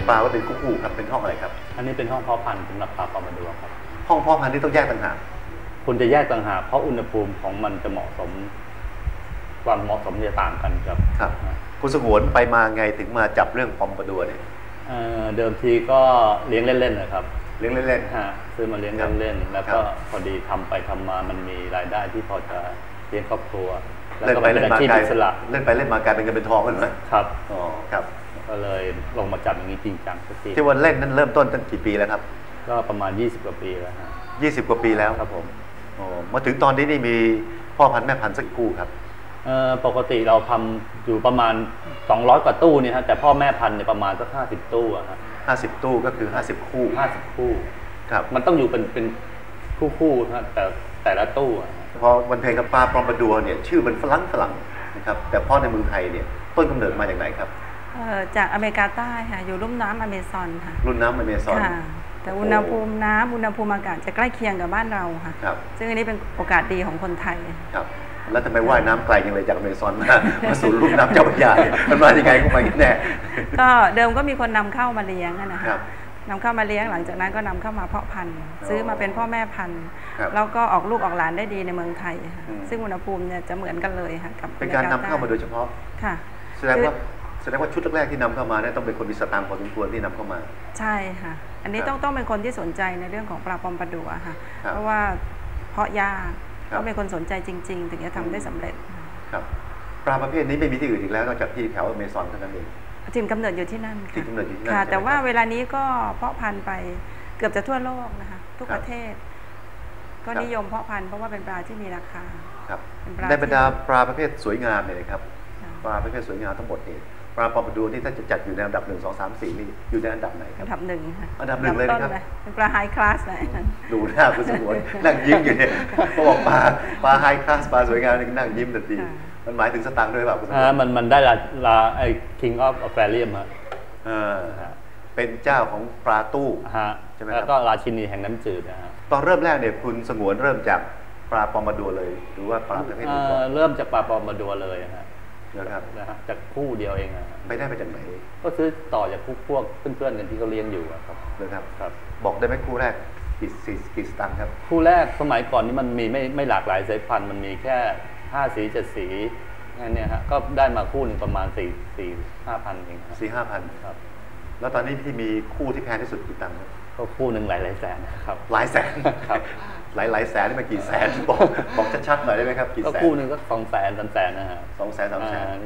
ปลาไว้เป็นคู่ๆครับเป็นห้องอะไรครับอันนี้เป็นห้องเพาะพันธุ์สำหรับปลาปอมะดัวครับห้องเพาะพันธุ์ที่ต้องแยกต่างหากคุณจะแยกต่างหากเพราะอุณหภูมิของมันจะเหมาะสมความเหมาะสมจะต่างกันครับครับคุณสงวนไปมาไงถึงมาจับเรื่องปอมปะดัวเนี่ยเดิมทีก็เลี้ยงเล่นๆนะครับเลี้ยงเล่นๆซื้อมาเลี้ยงเล่นๆแล้วก็พอดีทำไปทำมามันมีรายได้ที่พอจะเลี้ยงครอบครัวแล้วก็เป็นอาชีพอิสระเล่นไปเล่นมากลายเป็นเงินเป็นทองกันไหมครับอ๋อครับก็เลยลงมาจับอย่างนี้จริงจังสักทีที่วันเล่นนั้นเริ่มต้นตั้งกี่ปีแล้วครับก็ประมาณ20กว่าปีแล้วฮะ 20กว่าปีแล้วครับผมมาถึงตอนนี้นี่มีพ่อพันธุ์แม่พันธุ์สักคู่ครับปกติเราทำอยู่ประมาณ200กว่าตู้นี่ฮะแต่พ่อแม่พันธุ์เนี่ยประมาณสัก50ตู้อะครับ 50ตู้ก็คือ50คู่ครับมันต้องอยู่เป็นคู่นะแต่ละตู้พอวันเพลงกับปลาปอมปะดัวเนี่ยชื่อมันฝรั่งนะครับแต่พ่อในเมืองไทยเนี่ยต้นกำเนิดมาจากไหนครับจากอเมริกาใต้ค่ะอยู่ลุ่มน้ำอเมซอนค่ะลุ่มน้ำอเมซอนแต่อุณหภูมิน้ำอุณหภูมิอากาศจะใกล้เคียงกับบ้านเราค่ะซึ่งอันนี้เป็นโอกาสดีของคนไทยครับแล้วทำไมว่ายน้ำไกลยังเลยจากอเมซอนมาสู่ลุ่มน้ำเจ้าพระยามันมาอย่างไงก็มาแน่ก็เดิมก็มีคนนำเข้ามาเลี้ยงนะคะนำเข้ามาเลี้ยงหลังจากนั้นก็นำเข้ามาเพาะพันธุ์ซื้อมาเป็นพ่อแม่พันธุ์แล้วก็ออกลูกออกหลานได้ดีในเมืองไทยซึ่งอุณหภูมิเนี่ยจะเหมือนกันเลยค่ะกับเป็นการนำเข้ามาโดยเฉพาะค่ะแสดงว่าชุดแรกๆที่นำเข้ามาเนี่ยต้องเป็นคนมีสตางค์พอสมควรที่นำเข้ามาใช่ค่ะอันนี้ต้องเป็นคนที่สนใจในเรื่องของปลาปอมปะดัวค่ะเพราะว่าเพาะยากต้องเป็นคนสนใจจริงๆถึงจะทำได้สำเร็จครับปลาประเภทนี้ไม่มีที่อื่นอีกแล้วนอกจากที่แถวอเมซอนเท่านั้นเองถิ่นกำเนิดอยู่ที่นั่นค่ะแต่ว่าเวลานี้ก็เพาะพันธุ์ไปเกือบจะทั่วโลกนะคะทุกประเทศก็นิยมเพาะพันธุ์เพราะว่าเป็นปลาที่มีราคาครับในบรรดาปลาประเภทสวยงามเนี่ยครับปลาประเภทสวยงามทั้งหมดนี่ปลาปอมปะดัวนี่ถ้าจะจัดอยู่ในอันดับ1 2 3 4นี่อยู่ในอันดับไหนครับอันดับ1ค่ะอันดับ1เลยนะครับเป็นปลาไฮคลาสเลยดูหน้าคุณสมวนนั่งยิ้มอยู่เนี่ยเขาบอกปลาไฮคลาสปลาสวยงามนี่นั่งยิ้มทันทีมันหมายถึงสตางค์ด้วยแบบมันได้ไอ้ King of Aquarium ฮะเป็นเจ้าของปลาตู้ใช่ไหมครับแล้วก็ราชินีแห่งน้ำจืดนะฮะตอนเริ่มแรกเนี่ยคุณสงวนเริ่มจากปลาปอมปะดัวเลยหรือว่าปลาประเภทอื่นเริ่มจากปลาปอมปะดัวเลยฮะนะครับจากคู่เดียวเองไม่ได้ไปจากไหนก็ซื้อต่อจากพวกเพื่อนๆกันที่เขาเลี้ยงอยู่ครับนะครับบอกได้ไหมคู่แรกกี่สตางค์ครับคู่แรกสมัยก่อนนี่มันมีไม่หลากหลายสายพันธุ์มันมีแค่5 สี 7 สีนี่ฮะก็ได้มาคู่นึงประมาณ4-5 พันเอง 4-5 พันครับแล้วตอนนี้ที่มีคู่ที่แพงที่สุดกี่ตังค์ก็คู่หนึ่งหลายแสนครับหลายแสนครับหลายแสนนี่มันกี่แสนบอกชัดๆหน่อยได้ไหมครับกี่แสนก็คู่หนึ่งก็200,000 300,000นะฮะ 200,000 300,000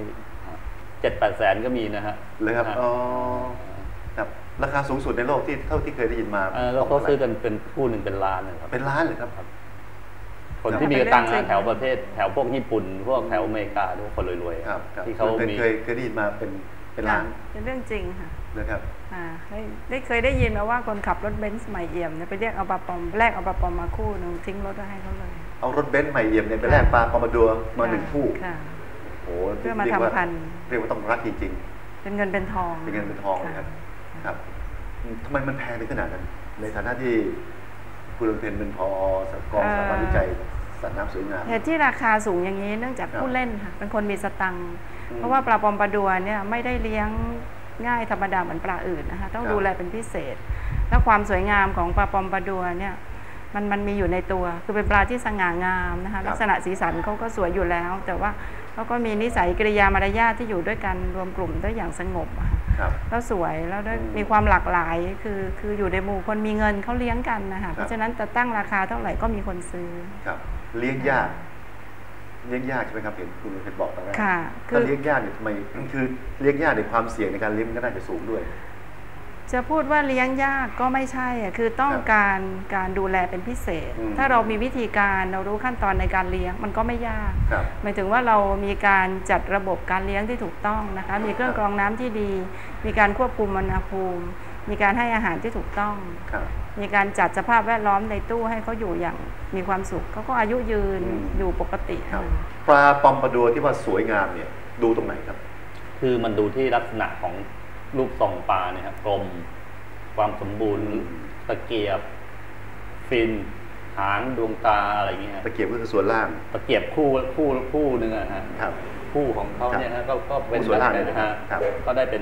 7-8 แสนก็มีนะฮะเลยครับอ๋อครับราคาสูงสุดในโลกที่เท่าที่เคยได้ยินมาแล้วเขาซื้อกันเป็นคู่หนึ่งเป็นล้านนะครับเป็นล้านเลยครับคนที่มีกระตังแถวประเทศแถวพวกญี่ปุ่นพวกแถวอเมริกาทุกคนรวยๆที่เขาเคยได้ยินมาเป็นล้านเป็นเรื่องจริงค่ะนะครับได้เคยได้ยินมาว่าคนขับรถเบนซ์ใหม่เอี่ยมเนี่ยไปเรียกเอาปลาปอมแลกเอาปลาปอมมาคู่นึงทิ้งรถให้เขาเลยเอารถเบนซ์ใหม่เอี่ยมเนี่ยไปแลกปลาปอมปะดัวมา1 คู่โอ้เพื่อมาทำพันธุ์เรียกว่าต้องรักจริงๆเป็นเงินเป็นทองเลยครับทำไมมันแพงถึงขนาดนั้นในฐานะที่คุณลำเพ็ญเป็นผอ.กองสถาบันวิจัยสัตว์น้ำสวยงามเหตุที่ราคาสูงอย่างนี้เนื่องจากผู้เล่นค่ะเป็นคนมีสตังค์เพราะว่าปลาปอมปะดัวเนี่ยไม่ได้เลี้ยงง่ายธรรมดาเหมือนปลาอื่นนะคะต้องดูแลเป็นพิเศษและความสวยงามของปลาปอมปะดัวเนี่ยมันมีอยู่ในตัวคือเป็นปลาที่สง่างามนะคะลักษณะสีสันเขาก็สวยอยู่แล้วแต่ว่าเขาก็มีนิสัยกิริยามารยาทที่อยู่ด้วยกันรวมกลุ่มได้อย่างสงบแล้วสวยแล้วมีความหลากหลายคืออยู่ในหมู่คนมีเงินเขาเลี้ยงกันนะคะเพราะฉะนั้นจะตั้งราคาเท่าไหร่ก็มีคนซื้อครับเลี้ยงยากใช่ไหมครับเห็นคุณเคยบอกตอนแรกถ้าเลี้ยงยากเนี่ยทำไมคือเลี้ยงยากในความเสี่ยงในการเลี้ยงก็น่าจะสูงด้วยจะพูดว่าเลี้ยงยากก็ไม่ใช่คือต้องการดูแลเป็นพิเศษถ้าเรามีวิธีการเรารู้ขั้นตอนในการเลี้ยงมันก็ไม่ยากหมายถึงว่าเรามีการจัดระบบการเลี้ยงที่ถูกต้องนะคะมีเครื่องกรองน้ำที่ดีมีการควบคุมอุณหภูมิมีการให้อาหารที่ถูกต้องมีการจัดสภาพแวดล้อมในตู้ให้เขาอยู่อย่างมีความสุขเขาก็อายุยืนอยู่ปกติปลาปอมปะดัวที่ว่าสวยงามเนี่ยดูตรงไหนครับคือมันดูที่ลักษณะของรูปทรงปลาเนี่ยครับกลมความสมบูรณ์ตะเกียบฟินหางดวงตาอะไรเงี้ยตะเกียบก็คือส่วนล่างตะเกียบคู่นึงอะฮะคู่ของเขาเนี่ยฮะก็เป็นส่วนล่างนะฮะก็ได้เป็น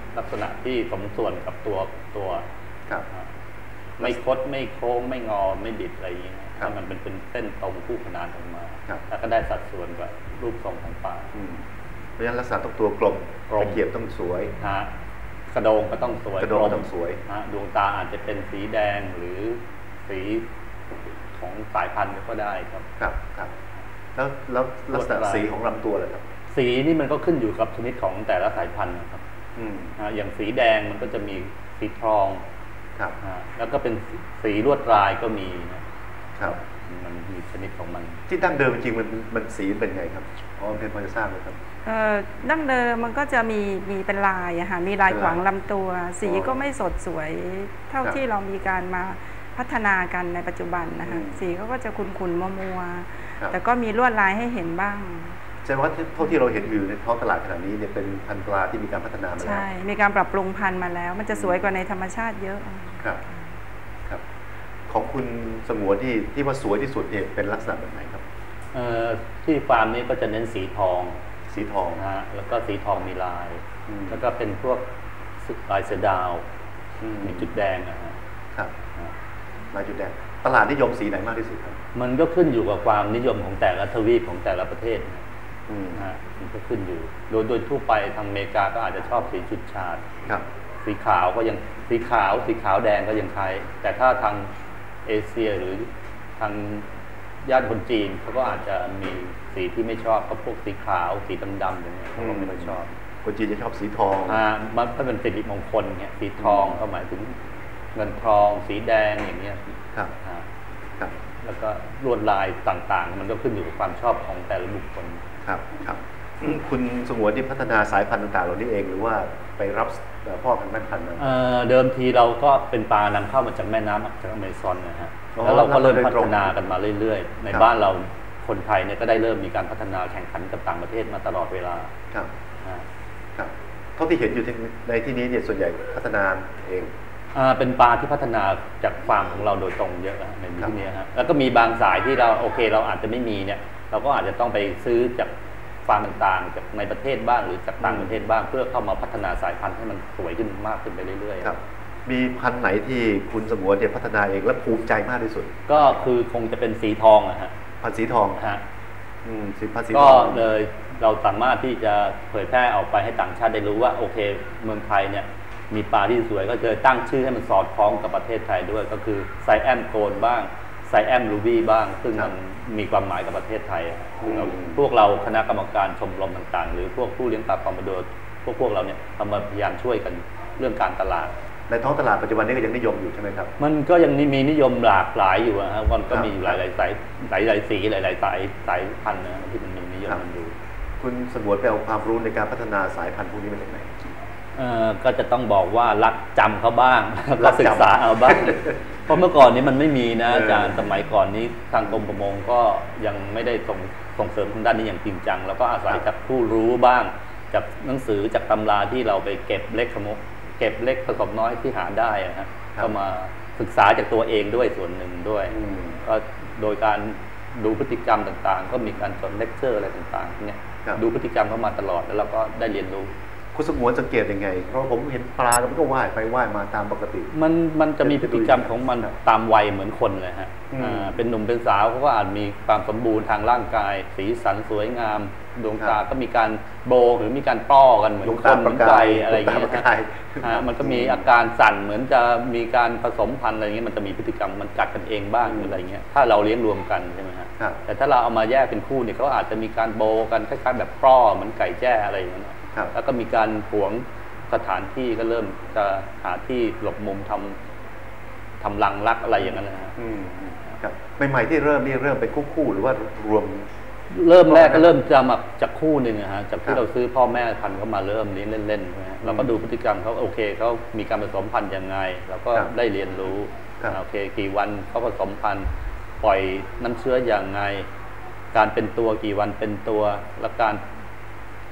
ลักษณะที่สมส่วนกับตัวครับไม่คดไม่โค้งไม่งอไม่บิดอะไรอย่างเงี้ยถ้ามันเป็นเส้นตรงคู่ขนานออกมาแล้วก็ได้สัดส่วนกับรูปทรงของปลาเพราะฉะนั้นลักษณะต้องตัวกลมตะเกียบต้องสวยกระโดงก็ต้องสวยกระโดงต้องสวยดวงตาอาจจะเป็นสีแดงหรือสีของสายพันธุ์ก็ได้ครับครับแล้วลักษณะสีของลำตัวเลยครับสีนี่มันก็ขึ้นอยู่กับชนิดของแต่ละสายพันธุ์นะครับอย่างสีแดงมันก็จะมีสีทองครับแล้วก็เป็นสีลวดลายก็มีนะครับมันมีชนิดของมันที่ดั้งเดิมจริงมันสีเป็นไงครับพอจะทราบไหมครับดั้งเดิมมันก็จะมีเป็นลายอะค่ะมีลายขวางลำตัวสีก็ไม่สดสวยเท่าที่เรามีการมาพัฒนากันในปัจจุบันนะคะสีก็จะขุ่นๆมัวๆแต่ก็มีลวดลายให้เห็นบ้างใช่ว่าเท่าที่เราเห็นอยู่ในท้องตลาดขนาดนี้เนี่ยเป็นพันธุ์ปลาที่มีการพัฒนามาแล้วใช่มีการปรับปรุงพันธุ์มาแล้วมันจะสวยกว่าในธรรมชาติเยอะครับของคุณสงวนที่ว่าสวยที่สุดเนี่ยเป็นลักษณะแบบไหนครับที่ฟาร์มนี้ก็จะเน้นสีทองแล้วก็สีทองมีลายแล้วก็เป็นพวกลายเสือดาวมีจุดแดงครับลายจุดแดงตลาดนิยมสีไหนมากที่สุดครับมันก็ขึ้นอยู่กับความนิยมของแต่ละทวีปของแต่ละประเทศมันก็ขึ้นอยู่โดยทั่วไปทางอเมริกาก็อาจจะชอบสีชุดฉาดสีขาวก็ยังสีขาวแดงก็ยังใช้แต่ถ้าทางเอเชียหรือทางญาติคนจีนเขาก็อาจจะมีสีที่ไม่ชอบก็พวกสีขาวสีดำๆอย่างเงี้ยเขาไม่ค่อยชอบคนจีนจะชอบสีทองมันถ้าเป็นสิริมงคลเนี่ยสีทองก็หมายถึงเงินทองสีแดงอย่างเงี้ยครับแล้วก็ลวดลายต่างๆมันก็ขึ้นอยู่กับความชอบของแต่ละบุคคลครับคุณสงวนที่พัฒนาสายพันธุ์ต่างๆเหล่านี้เองหรือว่าไปรับพ่อพันธุ์แม่พันธุ์มาเดิมทีเราก็เป็นปลานำเข้ามาจากแม่น้ำจากอเมซอนนะฮะแล้วเราก็เริ่มพัฒนากันมาเรื่อยๆในบ้านเราคนไทยเนี่ยก็ได้เริ่มมีการพัฒนาแข่งขันกับต่างประเทศมาตลอดเวลาครับเท่าที่เห็นอยู่ในที่นี้เนี่ยส่วนใหญ่พัฒนาเองเป็นปลาที่พัฒนาจากฟาร์มของเราโดยตรงเยอะในที่นี้ฮะแล้วก็มีบางสายที่เราโอเคเราอาจจะไม่มีเนี่ยเราก็อาจจะต้องไปซื้อจากฟาร์มต่างๆจากในประเทศบ้างหรือจากต่างประเทศบ้างเพื่อเข้ามาพัฒนาสายพันธุ์ให้มันสวยขึ้นมากขึ้นไปเรื่อยๆครับมีพันธุ์ไหนที่คุณสงวนเนี่ยพัฒนาเองและภูมิใจมากที่สุดก็คือคงจะเป็นสีทองนะฮะพันธุ์สีทองฮะพันธุ์สีทองก็เลยเราสามารถที่จะเผยแพร่ออกไปให้ต่างชาติได้รู้ว่าโอเคเมืองไทยเนี่ยมีปลาที่สวยก็จะตั้งชื่อให้มันสอดคล้องกับประเทศไทยด้วยก็คือไซแอมโกลบ้างไซแอมรูบี้บ้างซึ่งมันมีความหมายกับประเทศไทยพวกเราคณะกรรมการชมรมต่างๆหรือพวกผู้เลี้ยงปลาปอมบาดัวพวกเราเนี่ยทำมาพยายามช่วยกันเรื่องการตลาดในท้องตลาดปัจจุบันนี้ก็ยังนิยมอยู่ใช่ไหมครับมันก็ยังมีนิยมหลากหลายอยู่นะมันก็มีหลายๆสายหลายสีหลายๆสายพันธุ์นะที่มันมีนิยมมันดูคุณสงวนไปเอาความรู้ในการพัฒนาสายพันธุ์พวกนี้มาจากไหนก็จะต้องบอกว่ารักจำเขาบ้างก็ศึกษาเอาบ้างเพราะเมื่อก่อนนี้มันไม่มีนะอาจารย์สมัยก่อนนี้ทางกรมประมงก็ยังไม่ได้ส่งเสริมทางด้านนี้อย่างจริงจังแล้วก็อาศัยจากผู้รู้บ้างจากหนังสือจากตำราที่เราไปเก็บเล็กผสมน้อยที่หาได้นะก็มาศึกษาจากตัวเองด้วยส่วนหนึ่งด้วยก็โดยการดูพฤติกรรมต่างๆก็มีการสอนเลคเชอร์อะไรต่างๆเนี่ยดูพฤติกรรมเข้ามาตลอดแล้วเราก็ได้เรียนรู้คุณสงวนสังเกตยังไงเพราะผมเห็นปลาแล้วมันก็ว่ายไปว่ายมาตามปกติมันจะมีพฤติกรรมของมันตามวัยเหมือนคนเลยฮะเป็นหนุ่มเป็นสาวเขาก็อาจมีความสมบูรณ์ทางร่างกายสีสันสวยงามดวงตาก็มีการโบหรือมีการป้อกันเหมือนคนเหมือนไก่อะไรอย่างเงี้ยมันก็มีอาการสั่นเหมือนจะมีการผสมพันธุ์อะไรเงี้ยมันจะมีพฤติกรรมมันกัดกันเองบ้างอะไรเงี้ยถ้าเราเลี้ยงรวมกันใช่ไหมฮะแต่ถ้าเราเอามาแยกเป็นคู่เนี่ยเขาอาจจะมีการโบกันคล้ายๆแบบป้อเหมือนไก่แจ้อะไรอย่างเงี้ยแล้วก็มีการหวงสถานที่ก็เริ่มจะหาที่หลบมุมทำรังรักอะไรอย่างนั้นนะฮะครับใหม่ๆที่เริ่มเป็นคู่หรือว่ารวมเริ่มแรกก็เริ่มจะมาจากคู่หนึ่งนะฮะจากที่เราซื้อพ่อแม่พันธุ์เข้ามาเริ่มนี้เล่นๆนะเราก็ดูพฤติกรรมเขาโอเคเขามีการผสมพันธุ์ยังไงเราก็ได้เรียนรู้โอเคกี่วันเขาผสมพันธุ์ปล่อยน้ำเชื้ออย่างไงการเป็นตัวกี่วันเป็นตัวและการ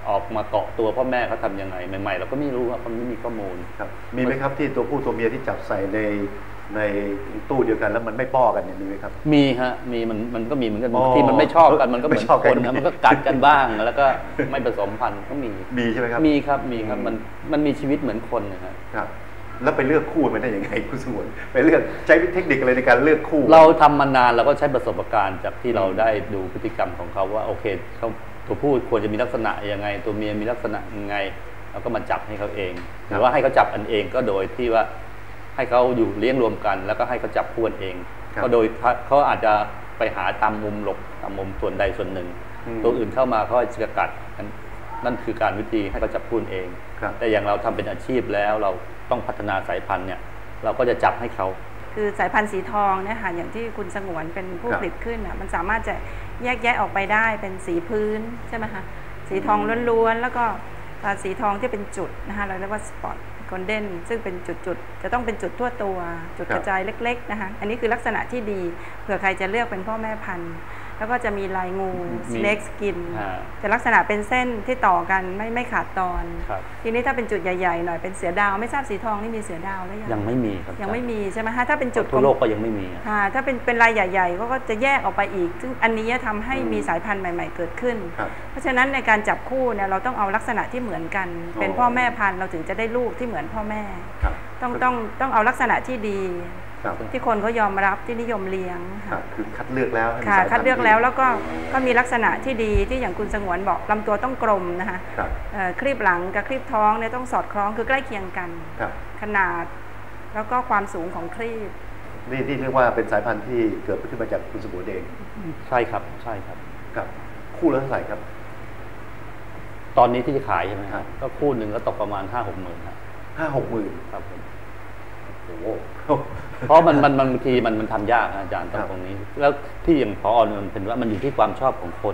ออกมาเกาะตัวพ่อแม่เขาทำยังไงใหม่ๆเราก็ไม่รู้ว่าเขาไม่มีข้อมูลครับมีไหมครับที่ตัวผู้ตัวเมียที่จับใส่ในตู้เดียวกันแล้วมันไม่ป้อกันเนี่ยมีไหมครับมีฮะมีมันก็มีเหมือนกันที่มันไม่ชอบกันมันก็เหมือนคนนะมันก็กัดกันบ้างแล้วก็ไม่ผสมพันธุ์ก็มีใช่ไหมครับมีครับมันมีชีวิตเหมือนคนนะครับแล้วไปเลือกคู่มันได้ยังไงคุณสงวนไปเลือกใช้เทคนิคอะไรในการเลือกคู่เราทำมานานเราก็ใช้ประสบการณ์จากที่เราได้ดูพฤติกรรมของเขาว่าโอเคเขาตัวผู้ควรจะมีลักษณะยังไงตัวเมียมีลักษณะยังไงเราก็มาจับให้เขาเองหรือว่าให้เขาจับอันเองก็โดยที่ว่าให้เขาอยู่เลี้ยงรวมกันแล้วก็ให้เขาจับคู่เองก็โดยเขาอาจจะไปหาตามมุมหลบตามมุมส่วนใดส่วนหนึ่งตัวอื่นเข้ามาเขาจะกัดนั่นคือการวิธีให้เขาจับคู่เองแต่อย่างเราทำเป็นอาชีพแล้วเราต้องพัฒนาสายพันธุ์เนี่ยเราก็จะจับให้เขาคือสายพันธุ์สีทองเนี่ยค่ะอย่างที่คุณสงวนเป็นผู้ผลิตขึ้นมันสามารถจะแยกแยะออกไปได้เป็นสีพื้นใช่ไหมคะสีทองล้วนๆแล้วก็สีทองที่เป็นจุดนะคะเราเรียกว่าสปอตโกลเด้นซึ่งเป็นจุดๆจะต้องเป็นจุดทั่วตัวจุดกระจายเล็กๆนะคะอันนี้คือลักษณะที่ดีเผื่อใครจะเลือกเป็นพ่อแม่พันธุ์แล้วก็จะมีลายงู snake skin จะลักษณะเป็นเส้นที่ต่อกันไม่ขาดตอนทีนี้ถ้าเป็นจุดใหญ่ๆหน่อยเป็นเสือดาวไม่ทราบสีทองนี่มีเสือดาวหรือยังไม่มีครับยังไม่มีใช่ไหมคะถ้าเป็นจุดทั่วโลกก็ยังไม่มีถ้าเป็นลายใหญ่ๆก็จะแยกออกไปอีกซึ่งอันนี้ทำให้มีสายพันธุ์ใหม่ๆเกิดขึ้นเพราะฉะนั้นในการจับคู่เนี่ยเราต้องเอาลักษณะที่เหมือนกันเป็นพ่อแม่พันธุ์เราถึงจะได้ลูกที่เหมือนพ่อแม่ต้องเอาลักษณะที่ดีที่คนเขายอมรับที่นิยมเลี้ยงคือคัดเลือกแล้วค่ะคัดเลือกแล้วแล้วก็มีลักษณะที่ดีที่อย่างคุณสงวนบอกลำตัวต้องกลมนะคะครีบหลังกับครีบท้องเนี่ยต้องสอดคล้องคือใกล้เคียงกันขนาดแล้วก็ความสูงของครีบนี่เรียกว่าเป็นสายพันธุ์ที่เกิดขึ้นมาจากคุณสงวนเองใช่ครับใช่ครับคู่ละเท่าไหร่ครับตอนนี้ที่จะขายใช่ไหมครับก็คู่หนึ่งก็ตกประมาณ5-6 หมื่นครับ 5-6 หมื่นครับโอ้โหเพราะมันบางทีมันทำยากอาจารย์ตรงนี้แล้วที่อย่างพอมันเป็นว่ามันอยู่ที่ความชอบของคน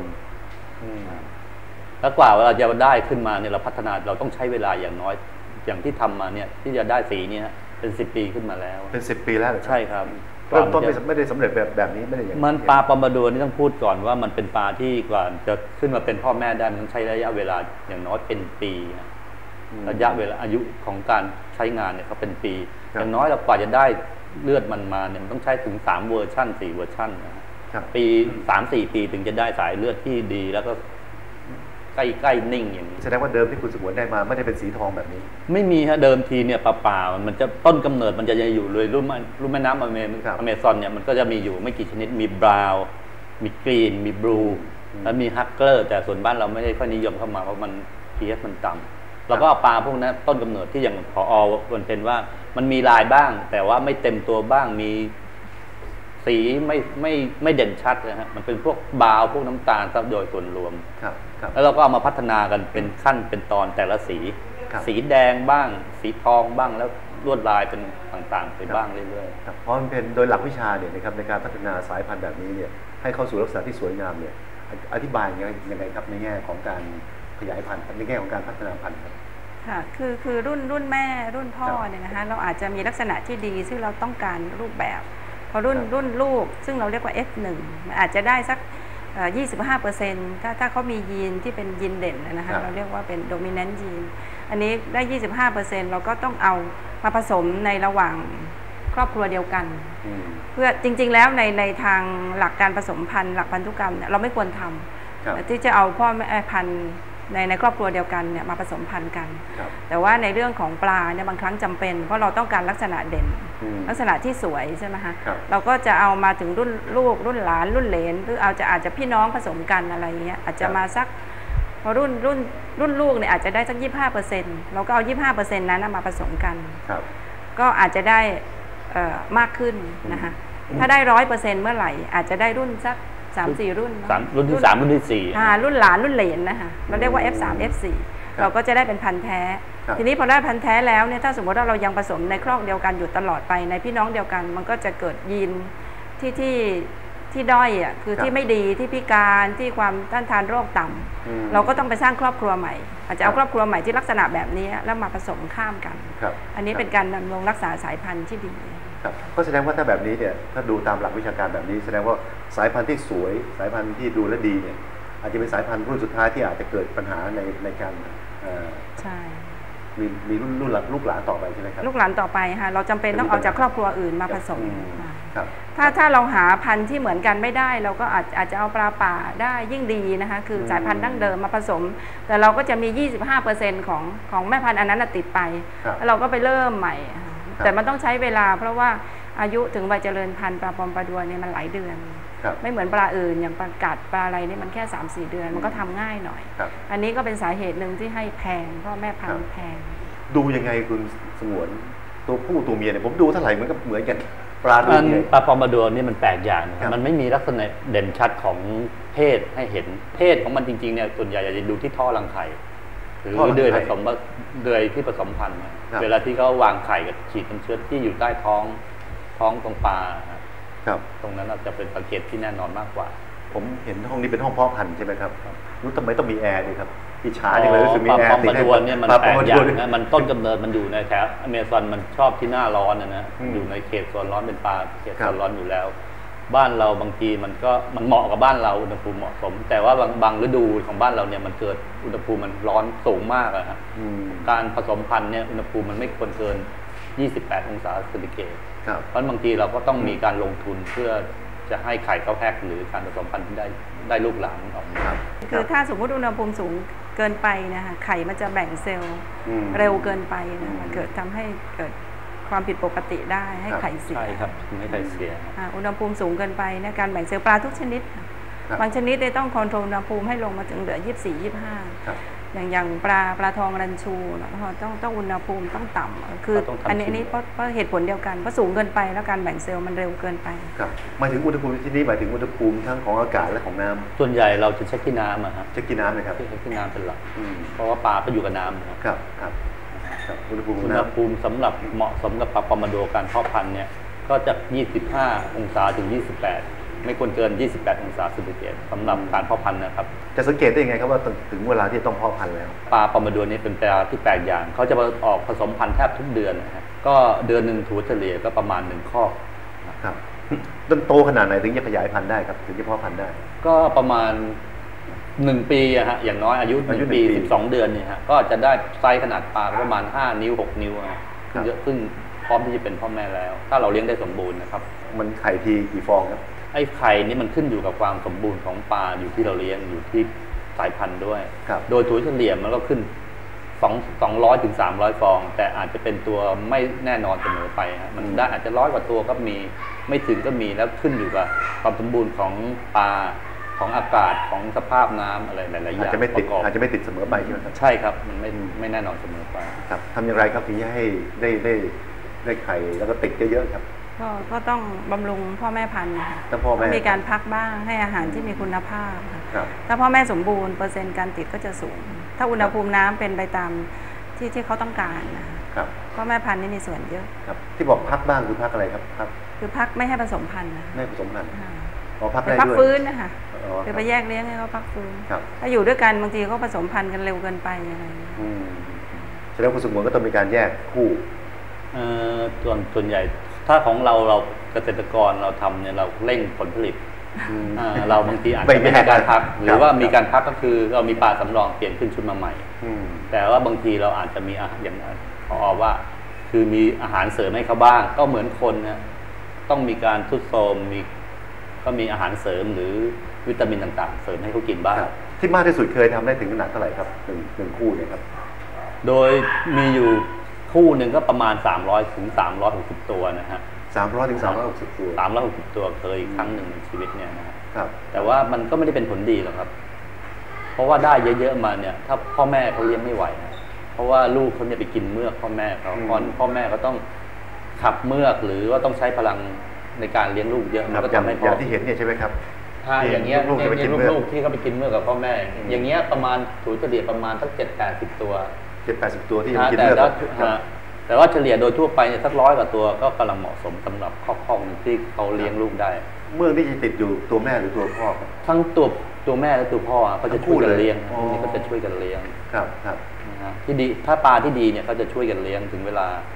แล้วกว่าเราจะได้ขึ้นมาเนี่ยเราพัฒนาเราต้องใช้เวลาอย่างน้อยอย่างที่ทำมาเนี่ยที่จะได้สีนี้เป็น10 ปีขึ้นมาแล้วเป็น10 ปีแล้วใช่ครับเริ่มต้นไม่ได้สำเร็จแบบนี้ไม่ได้อย่างมันปลาปอมบาดัวนี่ต้องพูดก่อนว่ามันเป็นปลาที่กว่าจะขึ้นมาเป็นพ่อแม่ได้มันต้องใช้ระยะเวลาอย่างน้อยเป็นปีระยะเวลาอายุของการใช้งานเนี่ยเขาเป็นปีอย่างน้อยเรากว่าจะได้เลือดมันมาเนี่ยมันต้องใช้ถึง3 เวอร์ชัน4 เวอร์ชันนะครับปี 3-4 ปีถึงจะได้สายเลือดที่ดีแล้วก็ใกล้นิ่งอย่างนี้แสดงว่าเดิมที่คุณสงวนได้มาไม่ได้เป็นสีทองแบบนี้ไม่มีฮะเดิมทีเนี่ยปลามันจะต้นกำเนิดมันจะอยู่เลยรุ่มแม่น้ำอเมซอนเนี่ยมันก็จะมีอยู่ไม่กี่ชนิดมีบราวน์มีกรีนมีบลูแล้วมีฮักเกอร์แต่ส่วนบ้านเราไม่ได้ค่อยนิยมเข้ามาเพราะมัน pH มันต่ำเราก็เอาปลาพวกนั้นต้นกำเนิดที่อย่างพอวันเป็นว่ามันมีลายบ้างแต่ว่าไม่เต็มตัวบ้างมีสีไม่เด่นชัดนะฮะมันเป็นพวกบราวน์พวกน้ำตาลซะโดยส่วนรวมแล้วเราก็เอามาพัฒนากันเป็นขั้นเป็นตอนแต่ละสีแดงบ้างสีทองบ้างแล้วลวดลายเป็นต่างๆไปบ้างเรื่อยๆเพราะมันเป็นโดยหลักวิชาเนี่ยนะครับในการพัฒนาสายพันธุ์แบบนี้เนี่ยให้เข้าสู่ลักษณะที่สวยงามเนี่ยอธิบายยังไงครับในแง่ของการขยายพันธุ์ในแง่ของการพัฒนาพันธุ์ครับค่ะคือรุ่นแม่รุ่นพ่อเนี่ยนะคะเราอาจจะมีลักษณะที่ดีซึ่งเราต้องการรูปแบบพอรุ่นลูกซึ่งเราเรียกว่า F1 อาจจะได้สัก25%ถ้าเขามียีนที่เป็นยีนเด่นนะคะเราเรียกว่าเป็น dominant ยีนอันนี้ได้ 25% เราก็ต้องเอามาผสมในระหว่างครอบครัวเดียวกันเพื่อจริงๆแล้วในทางหลักการผสมพันธุ์หลักพันธุกรรมเนี่ยเราไม่ควรทำที่จะเอาพ่อแม่พันธุ์ในครอบครัวเดียวกันเนี่ยมาผสมพันธุ์กันแต่ว่าในเรื่องของปลาเนี่ยบางครั้งจำเป็นเพราะเราต้องการลักษณะเด่นลักษณะที่สวยใช่ไหมคะเราก็จะเอามาถึงรุ่นลูกรุ่นหลานรุ่นเหลนหรืออาจจะพี่น้องผสมกันอะไรเงี้ยอาจจะมาสักพอรุ่นลูกเนี่ยอาจจะได้สัก 25% เราก็เอา 25% นั้นมาผสมกันก็อาจจะได้มากขึ้นนะคะถ้าได้ 100% เมื่อไหร่อาจจะได้รุ่นสัก3-4 รุ่นที่3รุ่นที่4 รุ่นหลานรุ่นเหลนนะคะเราเรียกว่า F3 F4 เราก็จะได้เป็นพันธุ์แท้ทีนี้พอได้พันธุ์แท้แล้วเนี่ยถ้าสมมติว่าเรายังผสมในครอกเดียวกันอยู่ตลอดไปในพี่น้องเดียวกันมันก็จะเกิดยีนที่ด้อยอ่ะคือที่ไม่ดีที่พิการที่ความต้านทานโรคต่ำเราก็ต้องไปสร้างครอบครัวใหม่อาจจะเอาครอบครัวใหม่ที่ลักษณะแบบนี้แล้วมาผสมข้ามกันอันนี้เป็นการดำรงรักษาสายพันธุ์ที่ดีก็แสดงว่าถ้าแบบนี้เนี่ยถ้าดูตามหลักวิชาการแบบนี้แสดงว่าสายพันธุ์ที่สวยสายพันธุ์ที่ดูและดีเนี่ยอาจจะเป็นสายพันธุ์รุ่นสุดท้ายที่อาจจะเกิดปัญหาในการใช่มีรุ่นลูกหลานต่อไปใช่ไหมครับลูกหลานต่อไปค่ะเราจำเป็นต้องเอาจากครอบครัวอื่นมาผสมครับถ้าเราหาพันธุ์ที่เหมือนกันไม่ได้เราก็อาจจะเอาปลาป่าได้ยิ่งดีนะคะคือสายพันธุ์ดั้งเดิมมาผสมแต่เราก็จะมี 25%ของแม่พันธุ์อันนั้นติดไปแล้วเราก็ไปเริ่มใหม่แต่มันต้องใช้เวลาเพราะว่าอายุถึงวัยเจริญพันธุ์ปลาปอมปลาดัวเนี่ยมันหลายเดือนไม่เหมือนปลาอื่นอย่างปลากัดปลาอะไรนี่มันแค่ 3-4 เดือนมันก็ทำง่ายหน่อยอันนี้ก็เป็นสาเหตุหนึ่งที่ให้แพงเพราะแม่พันธุ์แพงดูยังไงคุณสงวนตัวผู้ตัวเมียเนี่ยผมดูเท่าไหร่มันก็เหมือนกันปลาดูปลาปอมปลาดัวนี่มันแปลกอย่างมันไม่มีลักษณะเด่นชัดของเพศให้เห็นเพศของมันจริงๆเนี่ยส่วนใหญ่จะดูที่ท่อรังไข่หรือเดือยผสมเดือยที่ผสมพันธุ์เวลาที่เขาวางไข่กับฉีดน้ำเชื้อที่อยู่ใต้ท้องตรงปลาตรงนั้นอาจจะเป็นสังเกตที่แน่นอนมากกว่าผมเห็นห้องนี้เป็นห้องเพาะพันธุ์ใช่ไหมครับรู้ทำไมต้องมีแอร์ด้วยครับอิจฉาจังเลยรู้สึกมีแอร์ปลาปอมปลาดัวเนี่ยมันแปลกอย่างนะมันต้นกำเนิดมันอยู่ในแถบอเมซอนมันชอบที่หน้าร้อนนะอยู่ในเขตโซนร้อนเป็นปลาเขตโซนร้อนอยู่แล้วบ้านเราบางทีมันเหมาะกับบ้านเราอุณหภูมิเหมาะสมแต่ว่าบางฤดูของบ้านเราเนี่ยมันเกิดอุณหภูมิมันร้อนสูงมากอะฮะการผสมพันธุ์เนี่ยอุณหภูมิมันไม่ควรเกิน28 องศาเซนติเกรดเพราะบางทีเราก็ต้องมีการลงทุนเพื่อจะให้ไข่เขาแพกหรือการผสมพันธุ์ที่ได้ลูกหลานออกมาคือถ้าสมมติอุณหภูมิสูงเกินไปนะคะไข่มันจะแบ่งเซลล์เร็วเกินไปนะมันเกิดทำให้เกิดความผิดปกติได้ให้ไข่เสียใช่ครับให้ไข่เสียอุณหภูมิสูงเกินไปเนี่ยการแบ่งเซลล์ปลาทุกชนิดบางชนิดได้ต้องคอนโทรลอุณหภูมิให้ลงมาถึงเหลือ24-25อย่างปลาทองรันชูต้องอุณหภูมิต้องต่ำคืออันนี้เพราะเหตุผลเดียวกันเพราะสูงเกินไปแล้วการแบ่งเซลล์มันเร็วเกินไปครับหมายถึงอุณหภูมิที่นี่หมายถึงอุณหภูมิทั้งของอากาศและของน้ำส่วนใหญ่เราจะเช็คที่น้ำครับเช็คที่น้ำเลยครับเช็คที่น้ำเป็นหลักเพราะว่าปลาก็อยู่กับน้ำครับอุณหภูมิสำหรับเหมาะสมกับปลาปอมปลาดัวการเพาะพันธุ์เนี่ยก็จาก25 องศาถึง28ไม่ควรเกิน28 องศาเซนติเกรดสำหรับการเพาะพันธุ์นะครับจะสังเกตได้ยังไงครับว่าถึงเวลาที่ต้องเพาะพันธุ์แล้วปลาปอมปลาดัวนี้เป็นปลาที่แปลกอย่างเขาจะออกผสมพันธุ์แทบทุกเดือนนะฮะก็เดือนหนึ่งถัวเฉลี่ยก็ประมาณ1 ข้อครับต้นโตขนาดไหนถึงจะขยายพันธุ์ได้ครับถึงจะเพาะพันธุ์ได้ก็ประมาณ1 ปีอะฮะอย่างน้อยอายุ1 ปี 12 เดือนเนี่ยฮะก็จะได้ไซส์ขนาดปลาประมาณ5 นิ้ว 6 นิ้วเยอะขึ้นพร้อมที่จะเป็นพ่อแม่แล้วถ้าเราเลี้ยงได้สมบูรณ์นะครับมันไข่ทีกี่ฟองครับไอ้ไข่นี่มันขึ้นอยู่กับความสมบูรณ์ของปลาอยู่ที่เราเลี้ยงอยู่ที่สายพันธุ์ด้วยโดยถัวเฉลี่ยมันก็ขึ้น200 ถึง 300 ฟองแต่อาจจะเป็นตัวไม่แน่นอนเสมอไปฮะมันได้อาจจะ100 กว่าตัวก็มีไม่ถึงก็มีแล้วขึ้นอยู่กับความสมบูรณ์ของปลาของอากาศของสภาพน้ำอะไรหลายๆอย่างอาจจะไม่ติดเสมอไปใช่ไหมครับใช่ครับมันไม่แน่นอนเสมอไปครับทำอย่างไรครับถึงจะให้ได้ไข่แล้วก็ติดเยอะๆครับก็ต้องบำรุงพ่อแม่พันธุ์ค่ะต้องมีการพักบ้างให้อาหารที่มีคุณภาพค่ะถ้าพ่อแม่สมบูรณ์เปอร์เซ็นต์การติดก็จะสูงถ้าอุณหภูมิน้ำเป็นไปตามที่เขาต้องการนะครับพ่อแม่พันธุ์นี่มีส่วนเยอะครับที่บอกพักบ้างคือพักอะไรครับคือพักไม่ให้ผสมพันธุ์ไม่ผสมพันธุ์พักได้ด้วยพักฟื้นนะคะคือไปแยกเลี้ยงให้เขาพักฟื้นถ้าอยู่ด้วยกันบางทีเขาผสมพันธุ์กันเร็วเกินไปอะไรแสดงว่าคุณสมบูรณ์ก็ต้องมีการแยกคู่ส่วนใหญ่ถ้าของเราเกษตรกรเราทำเนี่ยเราเร่งผลผลิตเราบางทีอาจจะไม่มีการพักหรือว่ามีการพักก็คือเรามีปลาสำรองเปลี่ยนขึ้นชุดมาใหม่แต่ว่าบางทีเราอาจจะมีอาหารอย่างพอว่าคือมีอาหารเสริมให้เขาบ้างก็เหมือนคนนะต้องมีการทรุดโทรมก็มีอาหารเสริมหรือวิตามินต่างๆเสริมให้เขากินบ้างที่มากที่สุดเคยทำได้ถึงขนาดเท่าไหร่ครับหนึ่งคู่เนี่ยครับโดยมีอยู่คู่หนึ่งก็ประมาณ300 ถึง 360 ตัวนะฮะ 300 ถึง 360 ตัว 360 ตัวเคยครั้งหนึ่งในชีวิตเนี่ยนะครับแต่ว่ามันก็ไม่ได้เป็นผลดีหรอกครับเพราะว่าได้เยอะๆมาเนี่ยถ้าพ่อแม่เขาเลี้ยงไม่ไหวนะเพราะว่าลูกเขาเนี่ยไปกินเมือกพ่อแม่เขาพ่อแม่ก็ต้องขับเมือกหรือว่าต้องใช้พลังในการเลี้ยงลูกเยอะมันก็ทำให้อย่างที่เห็นเนี่ยใช่ไหมครับอย่างเงี้ยลูกที่เขาไปกินเมือกกับพ่อแม่อย่างเงี้ยประมาณถัวเฉลี่ยประมาณสัก7-80 ตัว 7-80 ตัวที่ยังกินเมือกแต่ว่าเฉลี่ยโดยทั่วไปเนี่ยสัก100 กว่าตัวก็กำลังเหมาะสมสำหรับครอบครัวที่เขาเลี้ยงลูกได้เมือกนี่จะติดอยู่ตัวแม่หรือตัวพ่อทั้งตัวแม่และตัวพ่อเขาจะช่วยกันเลี้ยงนี่ก็จะช่วยกันเลี้ยงครับที่ดีถ้าปลาที่ดีเนี่ยเขาจะช่วยกันเลี้ยงถึงเวลา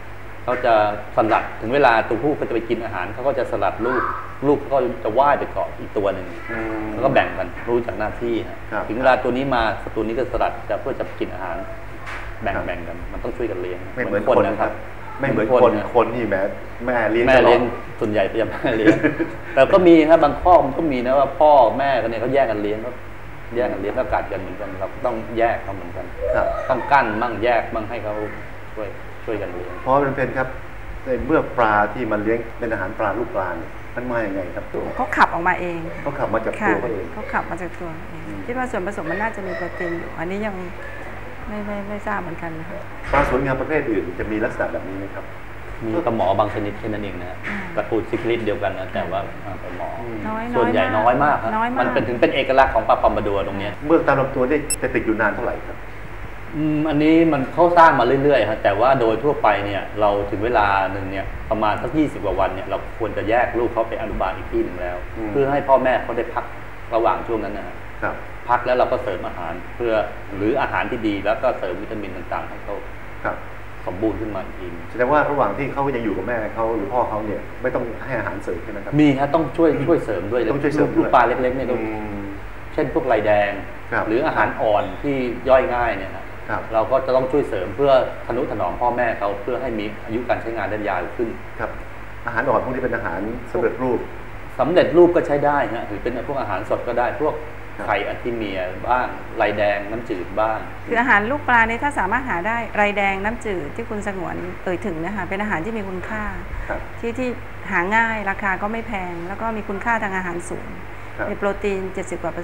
เขาจะสลัดถึงเวลาตัวผู้ก็จะไปกินอาหารเขาก็จะสลัดลูกก็จะว่ายไปเกาะอีกตัวหนึ่งแล้วก็แบ่งกันรู้จากหน้าที่ถึงเวลาตัวนี้มาตัวนี้ก็สลัดเพื่อจะกินอาหารแบ่งกันมันต้องช่วยกันเลี้ยงไม่เหมือนคนนะครับไม่เหมือนคนนี่แม่เลี้ยงส่วนใหญ่จะแม่เลี้ยงแต่ก็มีครับบางข้อมันก็มีนะว่าพ่อแม่กันเนี่ยเขาแยกกันเลี้ยงก็กัดกันเหมือนกันเราต้องแยกเขาเหมือนกันต้องกั้นมั่งแยกมั่งให้เขาช่วยกันเลี้ยงเพราะมันเป็นครับเมื่อปลาที่มันเลี้ยงเป็นอาหารปลาลูกปลาเนี่ยมันมาอย่างไงครับตัวเขาขับออกมาเองเขาขับมาจากตัวเขาเองเขาขับมาจากตัวเองคิดว่าส่วนผสมมันน่าจะมีโปรตีนอยู่อันนี้ยังไม่ทราบเหมือนกันนะคะปลาสวยงามประเภทอื่นจะมีลักษณะแบบนี้ไหมครับมีปลาหมอบางชนิดแค่นั้นเองนะตระกูลซิคลิสเดียวกันนะแต่ว่าปลาหมอส่วนใหญ่น้อยมากมันเป็นเอกลักษณ์ของปลาปอมบาดัวตรงนี้เมื่อตามลำตัวได้จะติดอยู่นานเท่าไหร่ครับอันนี้มันเข้าสร้างมาเรื่อยๆครับแต่ว่าโดยทั่วไปเนี่ยเราถึงเวลาหนึ่งเนี่ยประมาณสัก20 กว่าวันเนี่ยเราควรจะแยกลูกเขาไปอนุบาลอีกที่หนึ่งแล้วเพื่อให้พ่อแม่เขาได้พักระหว่างช่วงนั้นนะครับพักแล้วเราก็เสริมอาหารเพื่อหรืออาหารที่ดีแล้วก็เสริมวิตามินต่างๆให้เขาสมบูรณ์ขึ้นมาอีกแสดงว่าระหว่างที่เขายังอยู่กับแม่เขาหรือพ่อเขาเนี่ยไม่ต้องให้อาหารเสริมใช่ไหมครับมีครับต้องช่วยเสริมด้วยต้องช่วยเสริมลูกปลาเล็กๆเนี่ยเช่นพวกไลแดงหรืออาหารอ่อนที่ย่อยง่ายเนี่ยเราก็จะต้องช่วยเสริมเพื่อทนุถนอมพ่อแม่เขาเพื่อให้มีอายุการใช้งานได้ยาวขึ้นครับอาหารอ่อนพวกนี้เป็นอาหารสำเร็จรูปก็ใช้ได้นะหรือเป็นพวกอาหารสดก็ได้พวกไข่อะทิเมียบ้างไรแดงน้ำจืดบ้างคืออาหารลูกปลาเนี่ยถ้าสามารถหาได้ไรแดงน้ำจืดที่คุณสงวนถึงนะคะเป็นอาหารที่มีคุณค่าที่หาง่ายราคาก็ไม่แพงแล้วก็มีคุณค่าทางอาหารสูงมีโปรตีน70 กว่า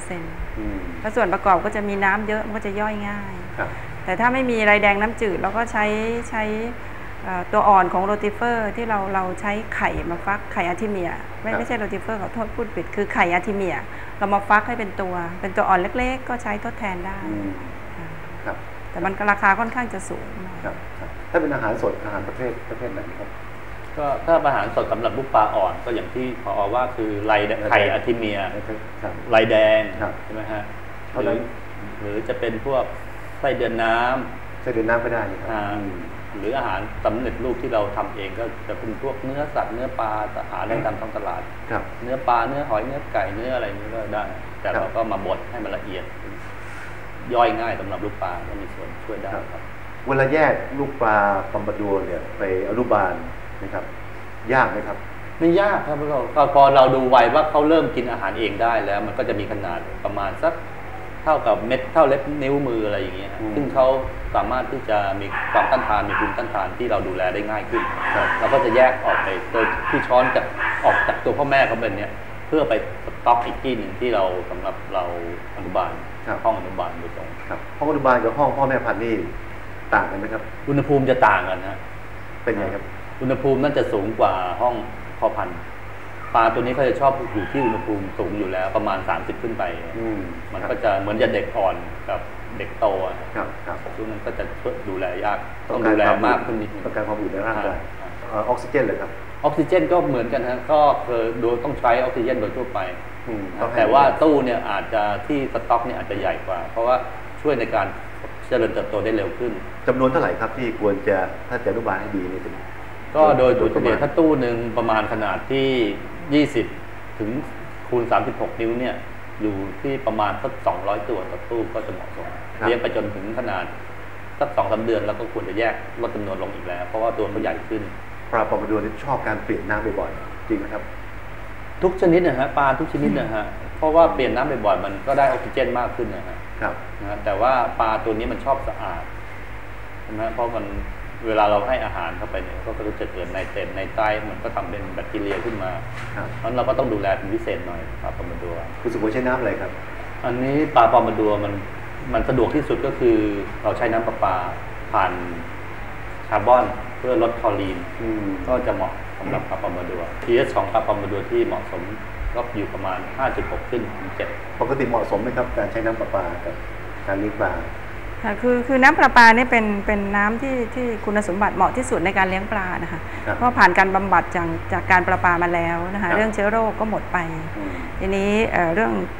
%แล้วส่วนประกอบก็จะมีน้ำเยอะมันก็จะย่อยง่ายแต่ถ้าไม่มีไรแดงน้ำจืดเราก็ใช้ตัวอ่อนของโรติเฟอร์ที่เราใช้ไข่มาฟักไข่อะทิเมียไม่ใช่โรติเฟอร์ขอโทษพูดผิดคือไข่อะทิเมียเรามาฟักให้เป็นตัวอ่อนเล็กๆก็ใช้ทดแทนได้แต่มันราคาค่อนข้างจะสูงถ้าเป็นอาหารสดอาหารประเภทไหนครับก็ถ้าอาหารสดสำหรับลูกปลาอ่อนก็อย่างที่พอว่าคือไข่อะทิเมียไรแดงใช่ไหมฮะหรือจะเป็นพวกไส้เดือนน้ำก็ได้ครับหรืออาหารสำเร็จรูปที่เราทำเองก็จะเป็นพวกเนื้อสัตว์เนื้อปลาหาได้ตามท้องตลาดเนื้อปลาเนื้อหอยเนื้อไก่เนื้ออะไรนี้ก็ได้แต่เราก็มาบดให้มันละเอียดย่อยง่ายสำหรับลูกปลาก็มีส่วนช่วยได้ครับเวลาแยกลูกปลาปอมบาดัวเนี่ยไปอนุบาลนะครับยากไหมครับไม่ยากครับพอเราดูไวว่าเขาเริ่มกินอาหารเองได้แล้วมันก็จะมีขนาดประมาณสักเท่ากับเม็ดเท่าเล็บนิ้วมืออะไรอย่างเงี้ยซึ่งเขาสามารถที่จะมีความต้านทานมีภูมิต้านทานที่เราดูแลได้ง่ายขึ้นเราก็จะแยกออกไปโดยที่ช้อนจากออกจากตัวพ่อแม่เขาเป็นเนี้ยเพื่อไปสต็อกอีกที่หนึ่งที่เราสำหรับเราอนุบาลห้องอนุบาลโดยตรงห้องอนุบาลกับห้องพ่อแม่พันธุ์นี่ต่างกันไหมครับอุณหภูมิจะต่างกันนะเป็นไงครับอุณหภูมินั่นจะสูงกว่าห้องพ่อพันธุ์ปลาตัวนี้เขาจะชอบอยู่ที่อุณหภูมิสูงอยู่แล้วประมาณ30ขึ้นไปมันก็จะเหมือนจะเด็กอ่อนกับเด็กโตช่วงนั้นก็จะช่วยดูแลยากต้องดูแลมากขึ้นนิดนึงต้องการความอุ่นในร่างกายออกซิเจนเลยครับออกซิเจนก็เหมือนกันนะก็คือโดยต้องใช้ออกซิเจนโดยทั่วไปแต่ว่าตู้เนี่ยอาจจะที่สต็อกเนี่ยอาจจะใหญ่กว่าเพราะว่าช่วยในการเจริญเติบโตได้เร็วขึ้นจำนวนเท่าไหร่ครับที่ควรจะถ้าจะอนุบาลให้ดีนี่ก็โดยตัวเฉลี่ยถ้าตู้หนึ่งประมาณขนาดที่20ถึงคูณ36นิ้วเนี่ยอยู่ที่ประมาณสัก200ตัวต่อตู้ก็จะเหมาะสมเลี้ยงไปจนถึงขนาดสัก 2-3 เดือนแล้วก็ควรจะแยกลดจำนวนลงอีกแล้วเพราะว่าตัวเขาใหญ่ขึ้นปลาปอมบาดัวชอบการเปลี่ยนน้ำบ่อยๆจริงไหมครับทุกชนิดนะฮะปลาทุกชนิดนะฮะเพราะว่าเปลี่ยนน้ำบ่อยๆมันก็ได้ออกซิเจนมากขึ้นนะฮะแต่ว่าปลาตัวนี้มันชอบสะอาดนะเพราะมันเวลาเราให้อาหารเข้าไปเนี่ยก็จะเกิดไนเตรตในไตมันก็ทำเป็นแบคทีเรียขึ้นมาเพราะเราก็ต้องดูแลเป็นพิเศษหน่อยปลาปอมบาดัวคุณสุโขใช้น้ำอะไรครับอันนี้ปลาปอมบาดัวมันสะดวกที่สุดก็คือเราใช้น้ำประปาผ่านคาร์บอนเพื่อลดคลอรีนก็จะเหมาะสำหรับปลาปอมบาดัว pH ของปลาปอมบาดัวที่เหมาะสมก็อยู่ประมาณ 5.6 ขึ้นถึง 7 ปกติเหมาะสมไหมครับการใช้น้ำประปากับการเลี้ยงปลาคือน้ำประปาเนี่ยเป็นน้ำที่คุณสมบัติเหมาะที่สุดในการเลี้ยงปลานะคะเพราะผ่านการบำบัดจากการประปามาแล้วนะคะเรื่องเชื้อโรคก็หมดไปทีนี้เรื่อง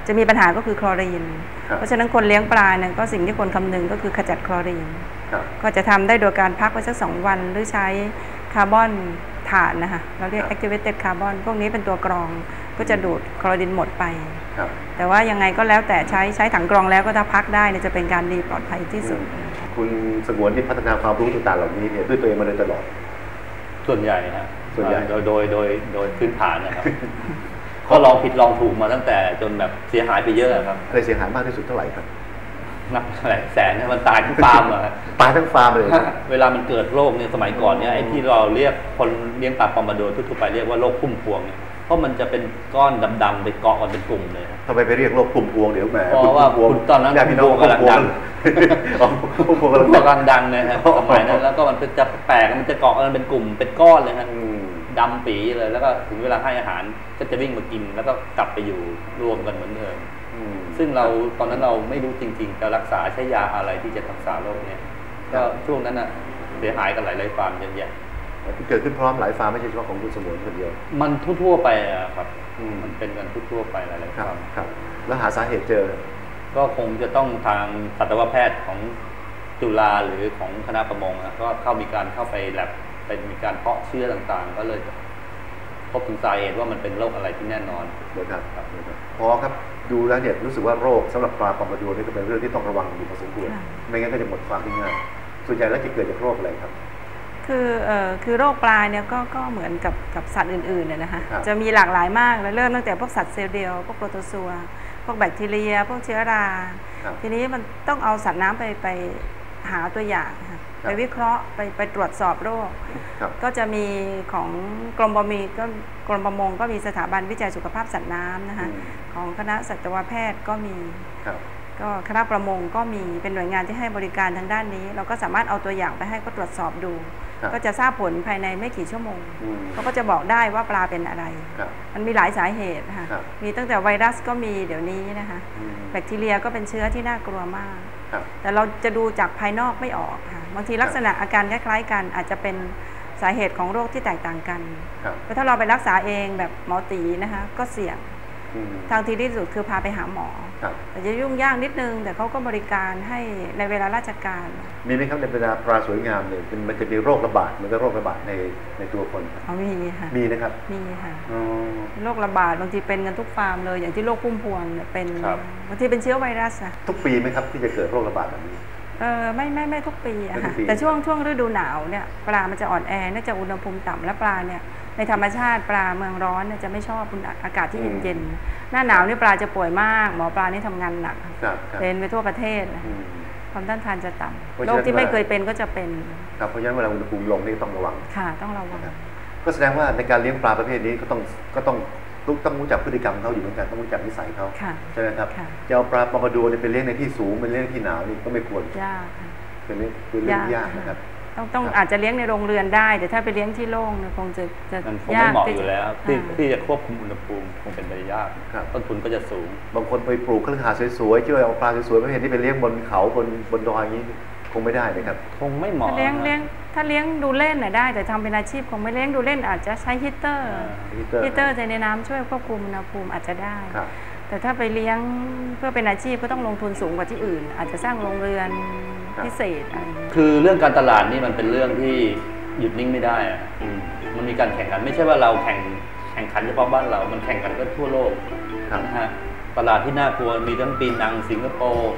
จะมีปัญหาก็คือคลอรีนครับเพราะฉะนั้นคนเลี้ยงปลาเนี่ยก็สิ่งที่คนคำนึงก็คือขจัดคลอรีนครับก็จะทำได้โดยการพักไว้สัก2 วันหรือใช้คาร์บอนถ่านนะคะเราเรียก activated carbon พวกนี้เป็นตัวกรองก็จะดูดคลอรีนหมดไปครับแต่ว่ายังไงก็แล้วแต่ใช้ถังกรองแล้วก็ถ้าพักได้เนี่ยจะเป็นการดีปลอดภัยที่สุดคุณสงวนที่พัฒนาความรู้ต่างๆเหล่านี้เนี่ยด้วยตัวเองมาโดยตลอดส่วนใหญ่ฮะส่วนใหญ่โดยพื้นฐานนะครับก็ลองผิดลองถูกมาตั้งแต่จนแบบเสียหายไปเยอะครับเคยเสียหายมากที่สุดเท่าไหร่ครับนับหลายแสนนะมันตายทั้งฟาร์มอะตายทั้งฟาร์มเลยเวลามันเกิดโรคเนี่ยสมัยก่อนเนี่ยไอ้ที่เราเรียกคนเลี้ยงปลาปอมบาโดทั่วๆไปเรียกว่าโรคพุ่มพวงเนี่ยเพราะมันจะเป็นก้อนดำๆไปเกาะกันเป็นกลุ่มเลยทำไมไปเรียกโรคพุ่มพวงเดี๋ยวแหมเพราะว่าคุณตอนนั้นญาติพี่น้องพุ่มพวงกำลังดังพุ่มพวงพวกำลังกกำลังดังเลยฮะสมัยนั้นแล้วก็มันจะแปลกมันจะเกาะกันเป็นกลุ่มเป็นก้อนเลยฮะอืมดำปีเลยแล้วก็ถึงเวลาให้อาหารก็จะวิ่งมากินแล้วก็กลับไปอยู่รวมกันเหมือนเดิมอืมซึ่งเราตอนนั้นเราไม่รู้จริงๆจะรักษาใช้ยาอะไรที่จะรักษาโรคเนี่ยก็ช่วงนั้นน่ะเสียหายกันหลายๆฟาร์มเยอะแยะที่เกิดขึ้นพร้อมหลายฟาร์มไม่ใช่เฉพาะของคุณสมวนคนเดียวมันทั่วๆไปอะครับอืมมันเป็นกันทั่วๆไปหลายๆครัฟาบร์มครับ แล้วหาสาเหตุเจอก็คงจะต้องทางสัตวแพทย์ของจุฬาหรือของคณะประมงก็มีการเข้าไปแลบเป็นมีการเพาะเชื้อต่างๆ ก็เลยพบถึงสาเหตุว่ามันเป็นโรคอะไรที่แน่นอนนะครับพอครับดูแล้วเนี่ยรู้สึกว่าโรคสำหรับปลาปอมบาดัวนี่ก็เป็นเรื่องที่ต้องระวังอยู่พอสมควรค่ะไม่งั้นก็จะหมดความได้ง่ายส่วนใหญ่แล้วจะเกิดจากโรคอะไรครับคือโรคปลาเนี่ยก็เหมือนกับสัตว์อื่นๆเนี่ยนะคะครับจะมีหลากหลายมากแล้วเริ่มตั้งแต่พวกสัตว์เซลล์เดียวพวกโปรโตซัวพวกแบคทีเรีย พวกเชื้อราครับทีนี้มันต้องเอาสัตว์น้ำไปหาตัวอย่างค่ะไปวิเคราะห์ไปตรวจสอบโรคครับก็จะมีของกรมประมงก็มีสถาบันวิจัยสุขภาพสัตว์น้ำนะคะอืมของคณะสัตวแพทย์ก็มีครับก็คณะประมงก็มีเป็นหน่วยงานที่ให้บริการทางด้านนี้ เราก็สามารถเอาตัวอย่างไปให้เขาตรวจสอบดูครับก็จะทราบผลภายในไม่กี่ชั่วโมงอืมเขาก็จะบอกได้ว่าปลาเป็นอะไรครับมันมีหลายสาเหตุนะคะครับมีตั้งแต่ไวรัสก็มีเดี๋ยวนี้นะคะอืมแบคทีเรียก็เป็นเชื้อที่น่ากลัวมากครับแต่เราจะดูจากภายนอกไม่ออกค่ะบางทีลักษณะอาการคล้ายๆกัน อาจจะเป็นสาเหตุของโรคที่แตกต่างกันครับเพราะถ้าเราไปรักษาเองแบบหมอตีนะคะก็เสี่ยงอืมทางที่ดีที่สุดคือพาไปหาหมอครับแต่จะยุ่งยากนิดนึงแต่เขาก็บริการให้ในเวลาราชการมีไหมครับในบรรดาปลาสวยงามเนี่ยมันจะมีโรคระบาดเหมือนกับโรคระบาดในตัวคนครับมีค่ะมีนะครับมีค่ะอ๋อโรคระบาดบางทีเป็นกันทุกฟาร์มเลยอย่างที่โรคพุ่มพวงเนี่ยเป็นครับบางทีเป็นเชื้อไวรัสอะทุกปีไหมครับที่จะเกิดโรคระบาดแบบนี้ไม่ทุกปีอะไม่ทุค่ะกปีแต่ช่วงฤดูหนาวเนี่ยปลามันจะอ่อนแอเนื่องจากอุณหภูมิต่ำและปลาเนี่ยในธรรมชาติปลาเมืองร้อนเนี่ยจะไม่ชอบอากาศที่เย็นๆหน้าหนาวนี่ปลาจะป่วยมากหมอปลานี่ทำงานหนักครับครับเป็นไปทั่วประเทศนะอืมความต้านทานจะต่เพราะำฉะนั้นโรคที่ไม่เคยเป็นก็จะเป็นครับเพราะฉะนั้นเวลาอุณหภูมิลงนี่ต้องระวังค่ะต้องระวังนะครับก็แสดงว่าในการเลี้ยงปลาประเภทนี้ก็ต้องรู้จักพฤติกรรมเขาอยู่เหมือนกันต้องรู้จักนิสัยเขาค่ะใช่ไหมครับค่ะจะเอาปลาปอมบาดัวเนี่ยไปเลี้ยงในที่สูงไปเลี้ยงในที่หนาวนี่ก็ไม่ควรยากค่ะเป็นเรื่องที่ยากนะครับต้องครับอาจจะเลี้ยงในโรงเรือนได้ แต่ถ้าไปเลี้ยงที่โล่งเนี่ยคงจะมันคงยาไม่กเหมาะที่อยู่แล้วที่จะควบคุมอุณหภูมิคงเป็นไปได้ยากครับต้นทุนก็จะสูงบางคนไปปลูกเครื่องหาสวยๆช่วยเอาปลาสวยๆประเภทนี้ไปเลี้ยงบนเขาบนดอยอย่างนี้คงไม่ได้นะครับคงไม่เหมาะถ้าเลี้ยงนะถ้าเลี้ยงดูเล่นน่ะได้ แต่ทำเป็นอาชีพคงไม่เลี้ยงดูเล่นอาจจะใช้ฮีตเตอร์ ฮีตเตอร์ในน้ำช่วยควบคุมอุณหภูมิอาจจะได้ครับแต่ถ้าไปเลี้ยงเพื่อเป็นอาชีพก็ต้องลงทุนสูงกว่าที่อื่น อาจจะสร้างโรงเรือนพิเศษอะไรอย่างเงี้ยคือเรื่องการตลาดนี่มันเป็นเรื่องที่หยุดนิ่งไม่ได้อะมันมีการแข่งขันไม่ใช่ว่าเราแข่งขันเฉพาะบ้านเรา มันแข่งกันก็ทั่วโลกครับนะฮะตลาดที่น่ากลัวมีทั้งปีนังสิงคโปร์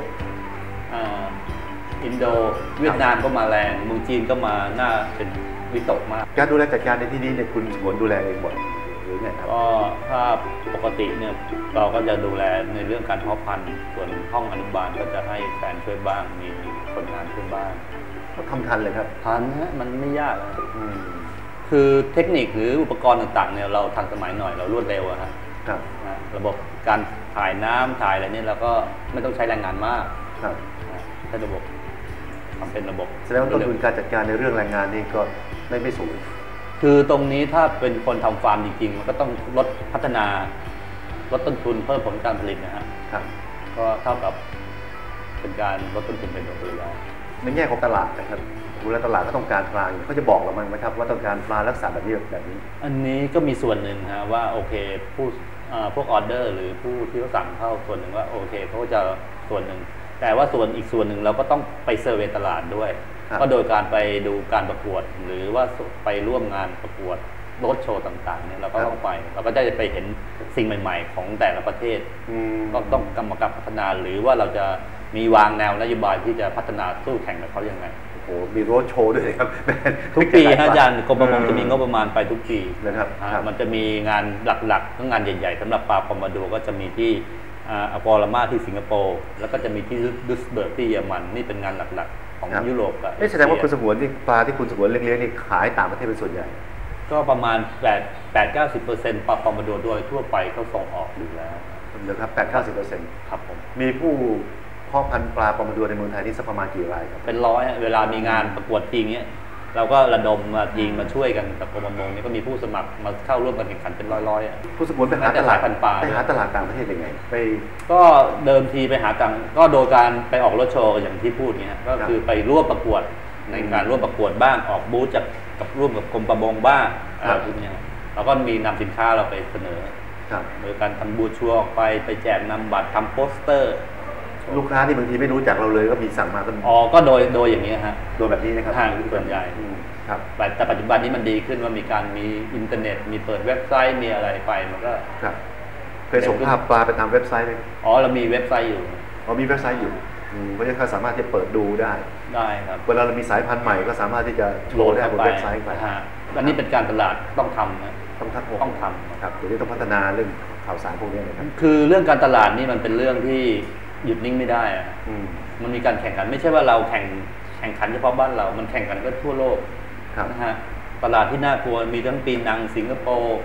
อินโดเวียดนามก็มาแรงเมืองจีนก็มาน่าเป็นวิตกมากการดูแลจัดการในที่นี้เนี่ยคุณสงวนดูแลเองหมดหรือไงครับก็ถ้าปกติเนี่ยเราก็จะดูแลในเรื่องการเพาะพันธุ์ส่วนห้องอนุบาลก็จะให้แฟนช่วยบ้างมีคนงานช่วยบ้างเขาทำทันเลยครับทันฮะมันไม่ยากอะอืมคือเทคนิคหรืออุปกรณ์ต่างๆเนี่ยเราทันสมัยหน่อยเรารวดเร็วอะฮะครับนะระบบการถ่ายน้ำถ่ายอะไรเนี่ยเราก็ไม่ต้องใช้แรงงานมากครับนะใช้ระบบทำเป็นระบบแสดงว่าต้นทุนการจัดการในเรื่องแรงงานนี่ก็ไม่สูงคือตรงนี้ถ้าเป็นคนทำฟาร์มจริงๆมันก็ต้องลดพัฒนาลดต้นทุนเพิ่มผลการผลิตนะฮะครับก็เท่ากับเป็นการลดต้นทุนเป็นโดยปริยายในแง่ของตลาดนะครับเวลาตลาดเขาต้องการปลาเขาจะบอกเรามั้งไหมครับว่าต้องการปลาลักษณะแบบนี้แบบนี้อันนี้ก็มีส่วนหนึ่งฮะว่าโอเคพวกออเดอร์หรือผู้ที่เขาสั่งเข้าส่วนหนึ่งว่าโอเคเขาจะส่วนหนึ่งแต่ว่าอีกส่วนหนึ่งเราก็ต้องไปเซอร์เวย์ตลาดด้วยก็โดยการไปดูการประกวดหรือว่าไปร่วมงานประกวดรถโชว์ต่างๆเนี่ยเราก็ต้องไปเราก็ได้ไปเห็นสิ่งใหม่ๆของแต่ละประเทศก็ต้องกำกับพัฒนาหรือว่าเราจะมีวางแนวนโยบายที่จะพัฒนาสู้แข่งกับเขายังไงโอ้มีรถโชว์ด้วยครับทุกปีฮะอาจารย์กรมประมงจะมีงบประมาณไปทุกปีนะครับมันจะมีงานหลักๆทั้งงานใหญ่ๆสำหรับปลาปอมบาดัวก็จะมีที่อปอลาม่าที่สิงคโปร์แล้วก็จะมีที่ดุสเบิร์กที่เยอรมันนี่เป็นงานหลักๆของยุโรปกับแสดงว่าคุณสงวนที่ปลาที่คุณสงวนเลี้ยงนี่ขายต่างประเทศเป็นส่วนใหญ่ก็ประมาณ8-90%ปลาปอมบาดัวโดยทั่วไปเขาส่งออกอยู่แล้วนะครับ8-90% ครับผมมีผู้พ่อพันธุ์ปลาปอมบาดัวในเมืองไทยนี่สักประมาณกี่รายครับเป็นร้อยเวลามีงานประกวดทีเงี้ยเราก็ระดมมายิงมาช่วยกันกับกรมประมงนี่ก็มีผู้สมัครมาเข้าร่วมกันแข่งขันเป็นร้อยๆผู้สงวนไปหาตลาดต่างประเทศยังไงไปก็เดิมทีไปหาต่างก็โดยการไปออกรถโชว์อย่างที่พูดเนี่ยก็คือไปร่วมประกวดในการร่วมประกวดบ้างออกบูธกับร่วมกับกรมประมงบ้างอะไรพวกนี้เราก็มีนำสินค้าเราไปเสนอโดยการทำบูธชัวร์ออกไปแจกนำบัตรทำโปสเตอร์ลูกค้าที่บางทีไม่รู้จักเราเลยก็มีสั่งมาก็โดยอย่างนี้ฮะโดยแบบนี้นะครับส่วนใหญ่ครับแต่ปัจจุบันนี้มันดีขึ้นว่ามีการมีอินเทอร์เน็ตมีเปิดเว็บไซต์มีอะไรไปมันก็ครับเคยส่งภาพปลาไปตามเว็บไซต์ไหมเรามีเว็บไซต์อยู่มีเว็บไซต์อยู่เพราะฉะนั้นสามารถที่จะเปิดดูได้ครับเวลาเรามีสายพันธุ์ใหม่ก็สามารถที่จะโหลดได้บนเว็บไซต์ไปอันนี้เป็นการตลาดต้องทำนะต้องทำครับเดี๋ยวนี้ต้องพัฒนาเรื่องข่าวสารพวกนี้นะครับคือเรื่องการตลาดนี่มันเป็นเรื่องที่หยุดนิ่งไม่ได้มันมีการแข่งขันไม่ใช่ว่าเราแข่งขันเฉพาะบ้านเรามันแข่งกันก็ทั่วโลกนะฮะตลาดที่น่ากลัวมีทั้งปีนังสิงคโปร์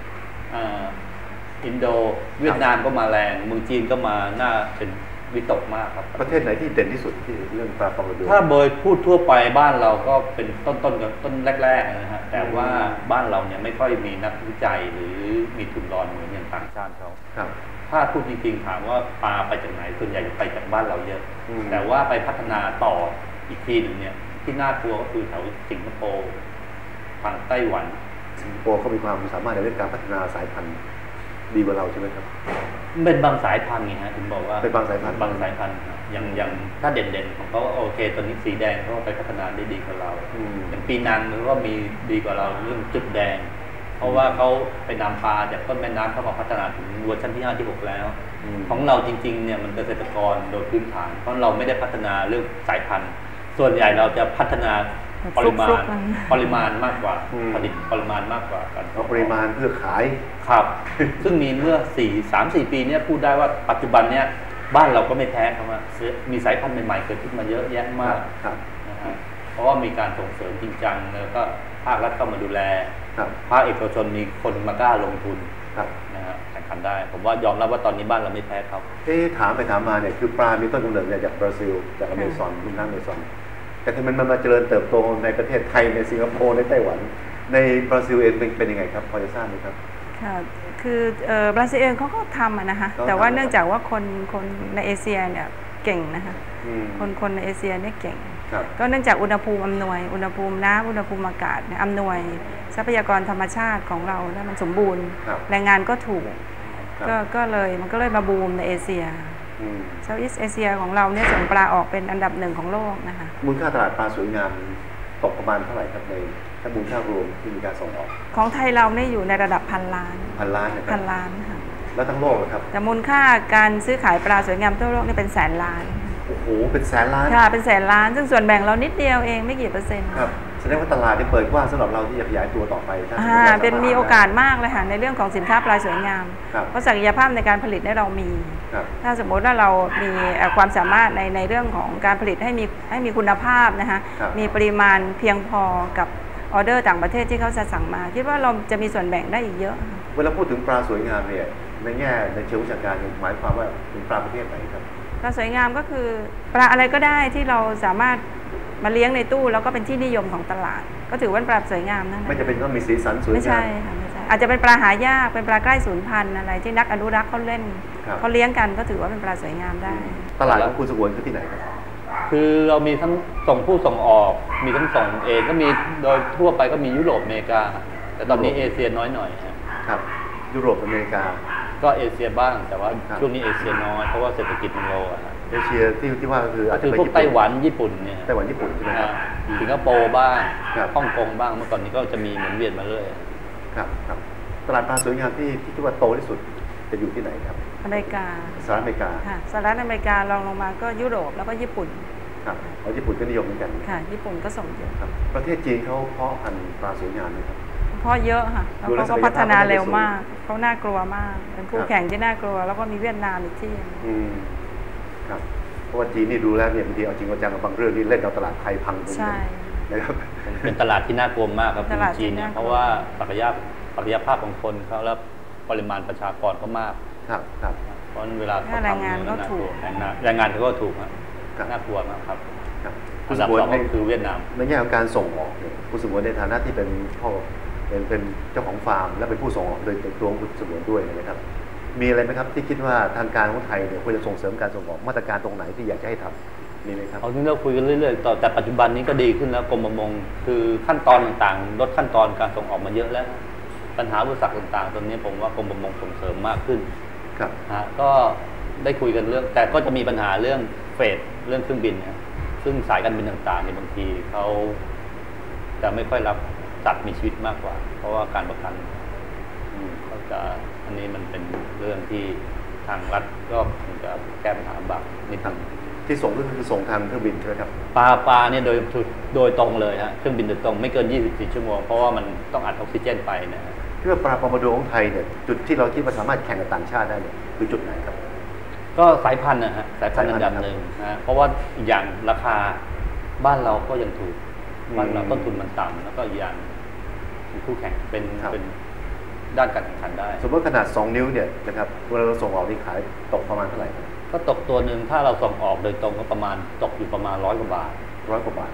อินโดเวียดนามก็มาแรงเมืองจีนก็มาน่าเป็นวิตกมากครับประเทศไหนที่เด่นที่สุดที่เรื่องปลาปอมบาดัวถ้าโดยพูดทั่วไปบ้านเราก็เป็นต้นแรกๆนะฮะแต่ว่าบ้านเราเนี่ยไม่ค่อยมีนักวิจัยหรือมีทุนรอนเหมือนอย่างต่างชาติเขาถ้าพูดจริงๆถามว่าปลาไปจากไหนส่วนใหญ่จะไปจากบ้านเราเยอะแต่ว่าไปพัฒนาต่ออีกทีหนึ่งเนี่ยที่น่ากลัวก็คือแถวสิงคโปร์ทางไต้หวันสิงคโปร์เขามีความสามารถในเรื่องการพัฒนาสายพันธุ์ดีกว่าเราใช่ไหมครับเป็นบางสายพันธุ์ไงฮะถึงบอกว่าเป็นบางสายพันธุ์อย่างถ้าเด่นๆของเขาโอเคตัวนี้สีแดงเขาไปพัฒนาได้ดีกว่าเราอย่างปีนังก็มีดีกว่าเราเรื่องจุดแดงเพราะว่าเขาไปนำปลาจากต้นแม่น้ำเข้ามาพัฒนาถึงเวอร์ชันที่5ที่6แล้วของเราจริงๆเนี่ยมันเกษตรกรโดยพื้นฐานเพราะเราไม่ได้พัฒนาเรื่องสายพันธุ์ส่วนใหญ่เราจะพัฒนาปริมาณมากกว่าผลิตปริมาณมากกว่ากันปริมาณเพื่อขายครับซึ่งมีเมื่อ3-4 ปีนี้พูดได้ว่าปัจจุบันเนี่ยบ้านเราก็ไม่แพ้ครับว่ามีสายพันธุ์ใหม่ๆเกิดขึ้นมาเยอะแยะมากนะฮะเพราะว่ามีการส่งเสริมจริงจังแล้วก็ภาครัฐเข้ามาดูแลภาคเอกชนมีคนมากล้าลงทุนนะฮะแข่งขันได้ผมว่ายอมรับว่าตอนนี้บ้านเราไม่แพ้เขาถามไปถามมาเนี่ยคือปลามีต้นกำเนิดจากบราซิลจากอเมซอนลุ่มน้ำอเมซอนแต่ทำไมมันมาเจริญเติบโตในประเทศไทยในสิงคโปร์ในไต้หวันในบราซิลเองเป็นยังไงครับพอจะทราบไหมครับค่ะคือบราซิลเองเขาก็ทำนะคะแต่ว่าเนื่องจากว่าคนในเอเชียเนี่ยเก่งนะคะคนในเอเชียเนี่ยเก่งก็เนื่องจากอุณหภูมิอำนวยอุณหภูมิน้ำอุณหภูมิอากาศอำนวยทรัพยากรธรรมชาติของเราแล้วมันสมบูรณ์แรงงานก็ถูกก็เลยมันก็เลยมาบูมในเอเชียเซาท์อีสต์เอเชียของเราเนี่ยส่งปลาออกเป็นอันดับ1ของโลกนะคะมูลค่าตลาดปลาสวยงามตกประมาณเท่าไหร่ครับในถ้ามูลค่ารวมที่มีการส่งออกของไทยเราเนี่ยอยู่ในระดับพันล้านค่ะแล้วทั้งโลกครับแต่มูลค่าการซื้อขายปลาสวยงามทั่วโลกนี่เป็นแสนล้านโอ้โหเป็นแสนล้านค่ะเป็นแสนล้านซึ่งส่วนแบ่งเรานิดเดียวเองไม่กี่เปอร์เซ็นต์ครับแสดงว่าตลาดที่เปิดกว้างสำหรับเราที่จะขยายตัวต่อไปเป็นมีโอกาสมากเลยค่ะในเรื่องของสินค้าปลาสวยงามเพราะศักยภาพในการผลิตเนี่ยเรามีถ้าสมมติว่าเรามีความสามารถในเรื่องของการผลิตให้มีคุณภาพนะคะมีปริมาณเพียงพอกับออเดอร์ต่างประเทศที่เขาจะสั่งมาคิดว่าเราจะมีส่วนแบ่งได้อีกเยอะเวลาพูดถึงปลาสวยงามเนี่ยในแง่ในเชิงวิชาการหมายความว่าเป็นปลาประเภทไหนครับปลาสวยงามก็คือปลาอะไรก็ได้ที่เราสามารถมาเลี้ยงในตู้แล้วก็เป็นที่นิยมของตลาดก็ถือว่าปลาสวยงามนั่นแหละไม่จะเป็นต้องมีสีสันสวยงามไม่ใช่ค่ะไม่ใช่อาจจะเป็นปลาหายากเป็นปลาใกล้สูญพันธุ์อะไรที่นักอนุรักษ์เขาเล่นเขาเลี้ยงกันก็ถือว่าเป็นปลาสวยงามได้ตลาดของคุณสงวนคือที่ไหนครับคคือเรามีทั้งส่งผู้ส่งออก มีทั้งส่งเองก็มีโดยทั่วไปก็มียุโรปอเมริกา แต่ตอนนี้เอเชียน้อยหน่อยครับยุโรปอเมริกาก็เอเชียบ้างแต่ว่าช่วงนี้เอเชียน้อยเพราะว่าเศรษฐกิจมันโลเอเชียที่ว่าคืออาจจะพวกไต้หวันญี่ปุ่นเนี่ยไต้หวันญี่ปุ่นใช่ไหมครับสิงคโปร์บ้างฮ่องกงบ้างเมื่อก่อนนี้ก็จะมีหมุนเวียนมาเรื่อยครับตลาดปลาสวยงามที่คิดว่าโตที่สุดจะอยู่ที่ไหนครับอเมริกาสหรัฐอเมริกาค่ะสหรัฐอเมริการองลงมาก็ยุโรปแล้วก็ญี่ปุ่นครับญี่ปุ่นก็นิยมเหมือนกันค่ะญี่ปุ่นก็ส่งเยอะครับประเทศจีนเขาเพาะพันธุ์ปลาสวยงามไหมครับเพาะเยอะค่ะแล้วก็พัฒนาเร็วมากเขาน่ากลัวมากเป็นคู่แข่งที่น่ากลัวแล้วก็มีเวียดนามอีกที่ครับเพราะว่าจีนนี่ดูแล้วเนี่ยบางทีเอาจริงเอาจังกับบางเรื่องนี่เล่นเอาตลาดไทยพังใช่นะครับเป็นตลาดที่น่ากลัวมากครับจีนเนี่ยเพราะว่าศักยภาพของคนเขาแล้วปริมาณประชากรก็มากครับเพราะเวลาแรงงานก็ถูกแรงงานเขาก็ถูกน่ากลัวมากครับอันดับสองก็คือเวียดนามในแง่ของการส่งออกเนี่ยคุณสมวนในฐานะที่เป็นพ่อเป็นเจ้าของฟาร์มและเป็นผู้ส่งออกโดยตัวคุณสมวนด้วยนะครับมีอะไรไหมครับที่คิดว่าทางการของไทยเนี่ยควรจะส่งเสริมการส่งออกมาตรการตรงไหนที่อยากจะให้ทำมีไหมครับเอาที่เราคุยกันเรื่อยๆแต่ปัจจุบันนี้ก็ดีขึ้นแล้วกรมประมงคือขั้นตอนต่างๆลดขั้นตอนการส่งออกมาเยอะแล้วปัญหาอุปสรรคต่างๆตอนนี้ผมว่ากรมประมงส่งเสริมมากขึ้นครับก็ได้คุยกันเรื่องแต่ก็จะมีปัญหาเรื่องเฟรตเรื่องเครื่องบินนะซึ่งสายการบินต่างๆในบางทีเขาจะไม่ค่อยรับสัตว์มีชีวิตมากกว่าเพราะว่าการประกันเขาจะอันนี้มันเป็นเรื่องที่ทางรัฐก็คงจะแก้ปัญหาบักนิดนึงที่ส่งก็คือส่งทางเครื่องบินใช่ไหมครับปลาเนี่ยโดยตรงเลยฮะเครื่องบินโดยตรงไม่เกิน24ชั่วโมงเพราะว่ามันต้องอัดออกซิเจนไปนะที่ว่าปลาปอมบาโดของไทยเนี่ยจุดที่เราคิดว่าสามารถแข่งกับต่างชาติได้เนี่ยคือจุดไหนครับก็สายพันธุ์นะฮะสายพันธุ์อันดับหนึ่งนะเพราะว่าอีกอย่างราคาบ้านเราก็ยังถูกบ้านเราต้นทุนมันต่ำแล้วก็อีกอย่างมีคู่แข่งเป็นด้านการแข่งขันได้สมมติขนาด2นิ้วเนี่ยนะครับเวลาเราส่งออกที่ขายตกประมาณเท่าไหร่ก็ตกตัวหนึ่งถ้าเราส่งออกโดยตรงก็ประมาณตกอยู่ประมาณ100 กว่าบาท 100 กว่าบาท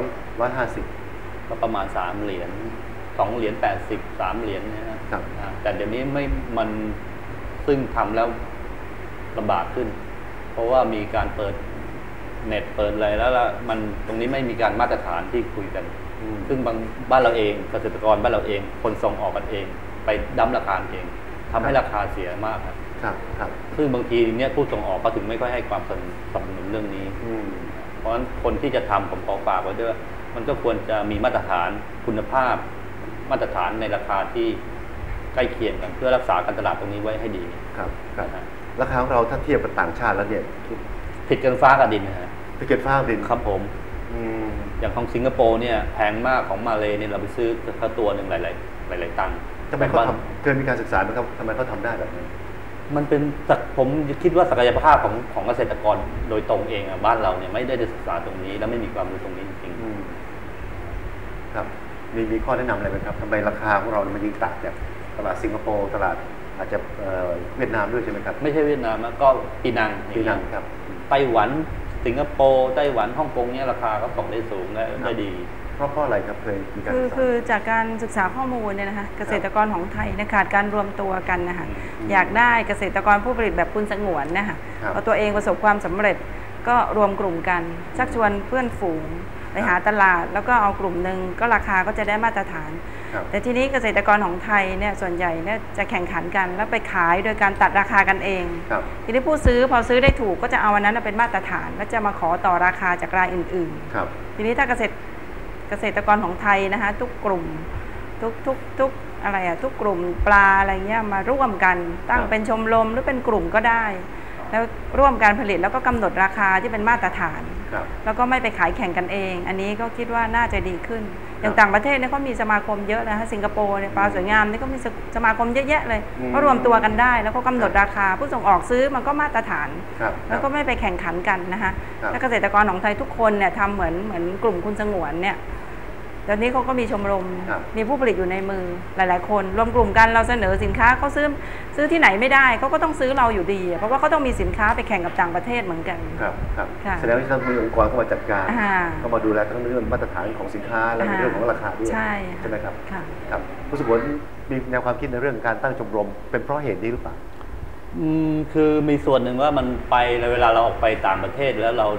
150 ก็ประมาณ3 เหรียญ2 เหรียญ80 3 เหรียญนะครับแต่เดี๋ยวนี้ไม่มันซึ่งทำแล้วลำบากขึ้นเพราะว่ามีการเปิดเน็ตเปิดอะไรแล้วมันตรงนี้ไม่มีการมาตรฐานที่คุยกันซึ่งบ้านเราเองเกษตรกรบ้านเราเองคนส่งออกกันเองไปดั้มราคาเองทำให้ราคาเสียมากครับซึ่งบางทีเนี่ยผู้ส่งออกก็ถึงไม่ค่อยให้ความสนับสนุนเรื่องนี้เพราะฉะนั้นคนที่จะทำผมขอฝากไว้ด้วยมันก็ควรจะมีมาตรฐานคุณภาพมาตรฐานในราคาที่ใกล้เคียงกันเพื่อรักษาการตลาดตรงนี้ไว้ให้ดีครับราคาของเราถ้าเทียบกับต่างชาติแล้วเนี่ยผิดกันฟ้ากับดินนะฮะผิดกันฟ้ากับดินครับผมอย่างของสิงคโปร์เนี่ยแพงมากของมาเลเนี่ยเราไปซื้อตัวหนึ่งหลายตังค์ทำไมเขาทำเคยมีการศึกษาไหมครับทำไมเขาทำได้แบบนี้มันเป็นผมคิดว่าศักยภาพของเกษตรกรโดยตรงเองบ้านเราเนี่ยไม่ได้ศึกษาตรงนี้และไม่มีความรู้ตรงนี้จริงๆครับมีข้อแนะนำอะไรไหมครับทำไมราคาของเรามันยิ่งต่างจากตลาดสิงคโปร์ตลาดอาจจะเวียดนามด้วยใช่ไหมครับไม่ใช่เวียดนามก็ปีนังครับไต้หวันสิงคโปร์ไต้หวันฮ่องกงเนี่ยราคาก็ตกได้สูงและได้ดีเพราะอะไรครับเคยมีการคือจากการศึกษาข้อมูลเนี่ยนะคะเกษตรกรของไทยขาดการรวมตัวกันนะคะอยากได้เกษตรกรผู้ผลิตแบบคุณสงวนนะคะพอตัวเองประสบความสำเร็จก็รวมกลุ่มกันชักชวนเพื่อนฝูงไปหาตลาดแล้วก็เอากลุ่มหนึ่งก็ราคาก็จะได้มาตรฐานแต่ทีนี้เกษตรกรของไทยเนี่ยส่วนใหญ่เนี่ยจะแข่งขันกันแล้วไปขายโดยการตัดราคากันเองทีนี้ผู้ซื้อพอซื้อได้ถูกก็จะเอาอันนั้นเป็นมาตรฐานแล้วจะมาขอต่อราคาจากรายอื่นๆทีนี้ถ้าเกษตรกรของไทยนะคะทุกกลุ่มทุกอะไรทุกกลุ่มปลาอะไรเงี้ยมาร่วมกันตั้งเป็นชมรมหรือเป็นกลุ่มก็ได้แล้วร่วมการผลิตแล้วก็กำหนดราคาที่เป็นมาตรฐานแล้วก็ไม่ไปขายแข่งกันเองอันนี้ก็คิดว่าน่าจะดีขึ้นอย่างต่างประเทศเนี่ยเขามีสมาคมเยอะนะคะสิงคโปร์เนี่ยปลาสวยงามนี่ก็มีสมาคมเยอะแยะเลยก็รวมตัวกันได้แล้วก็กำหนดราคาผู้ส่งออกซื้อมันก็มาตรฐานแล้วก็ไม่ไปแข่งขันกันนะคะและเกษตรกรของไทยทุกคนเนี่ยทำเหมือนกลุ่มคุณสงวนเนี่ยตอนนี้เขาก็มีชมรมมีผู้ผลิตอยู่ในมือหลายๆคนรวมกลุ่มกันเราเสนอสินค้าเขาซื้อที่ไหนไม่ได้เขาก็ต้องซื้อเราอยู่ดีเพราะว่าเขาต้องมีสินค้าไปแข่งกับต่างประเทศเหมือนกันครับแสดงว่าต้องมีองค์กรเข้ามาจัดการเข้ามาดูแลทั้งเรื่องมาตรฐานของสินค้าและเรื่องของราคาด้วยใช่ไหมครับครับผู้สมบูรณ์มีแนวความคิดในเรื่องการตั้งชมรมเป็นเพราะเหตุนี้หรือเปล่าคือมีส่วนหนึ่งว่ามันไปเวลาเราออกไปต่างประเทศแล้วเรา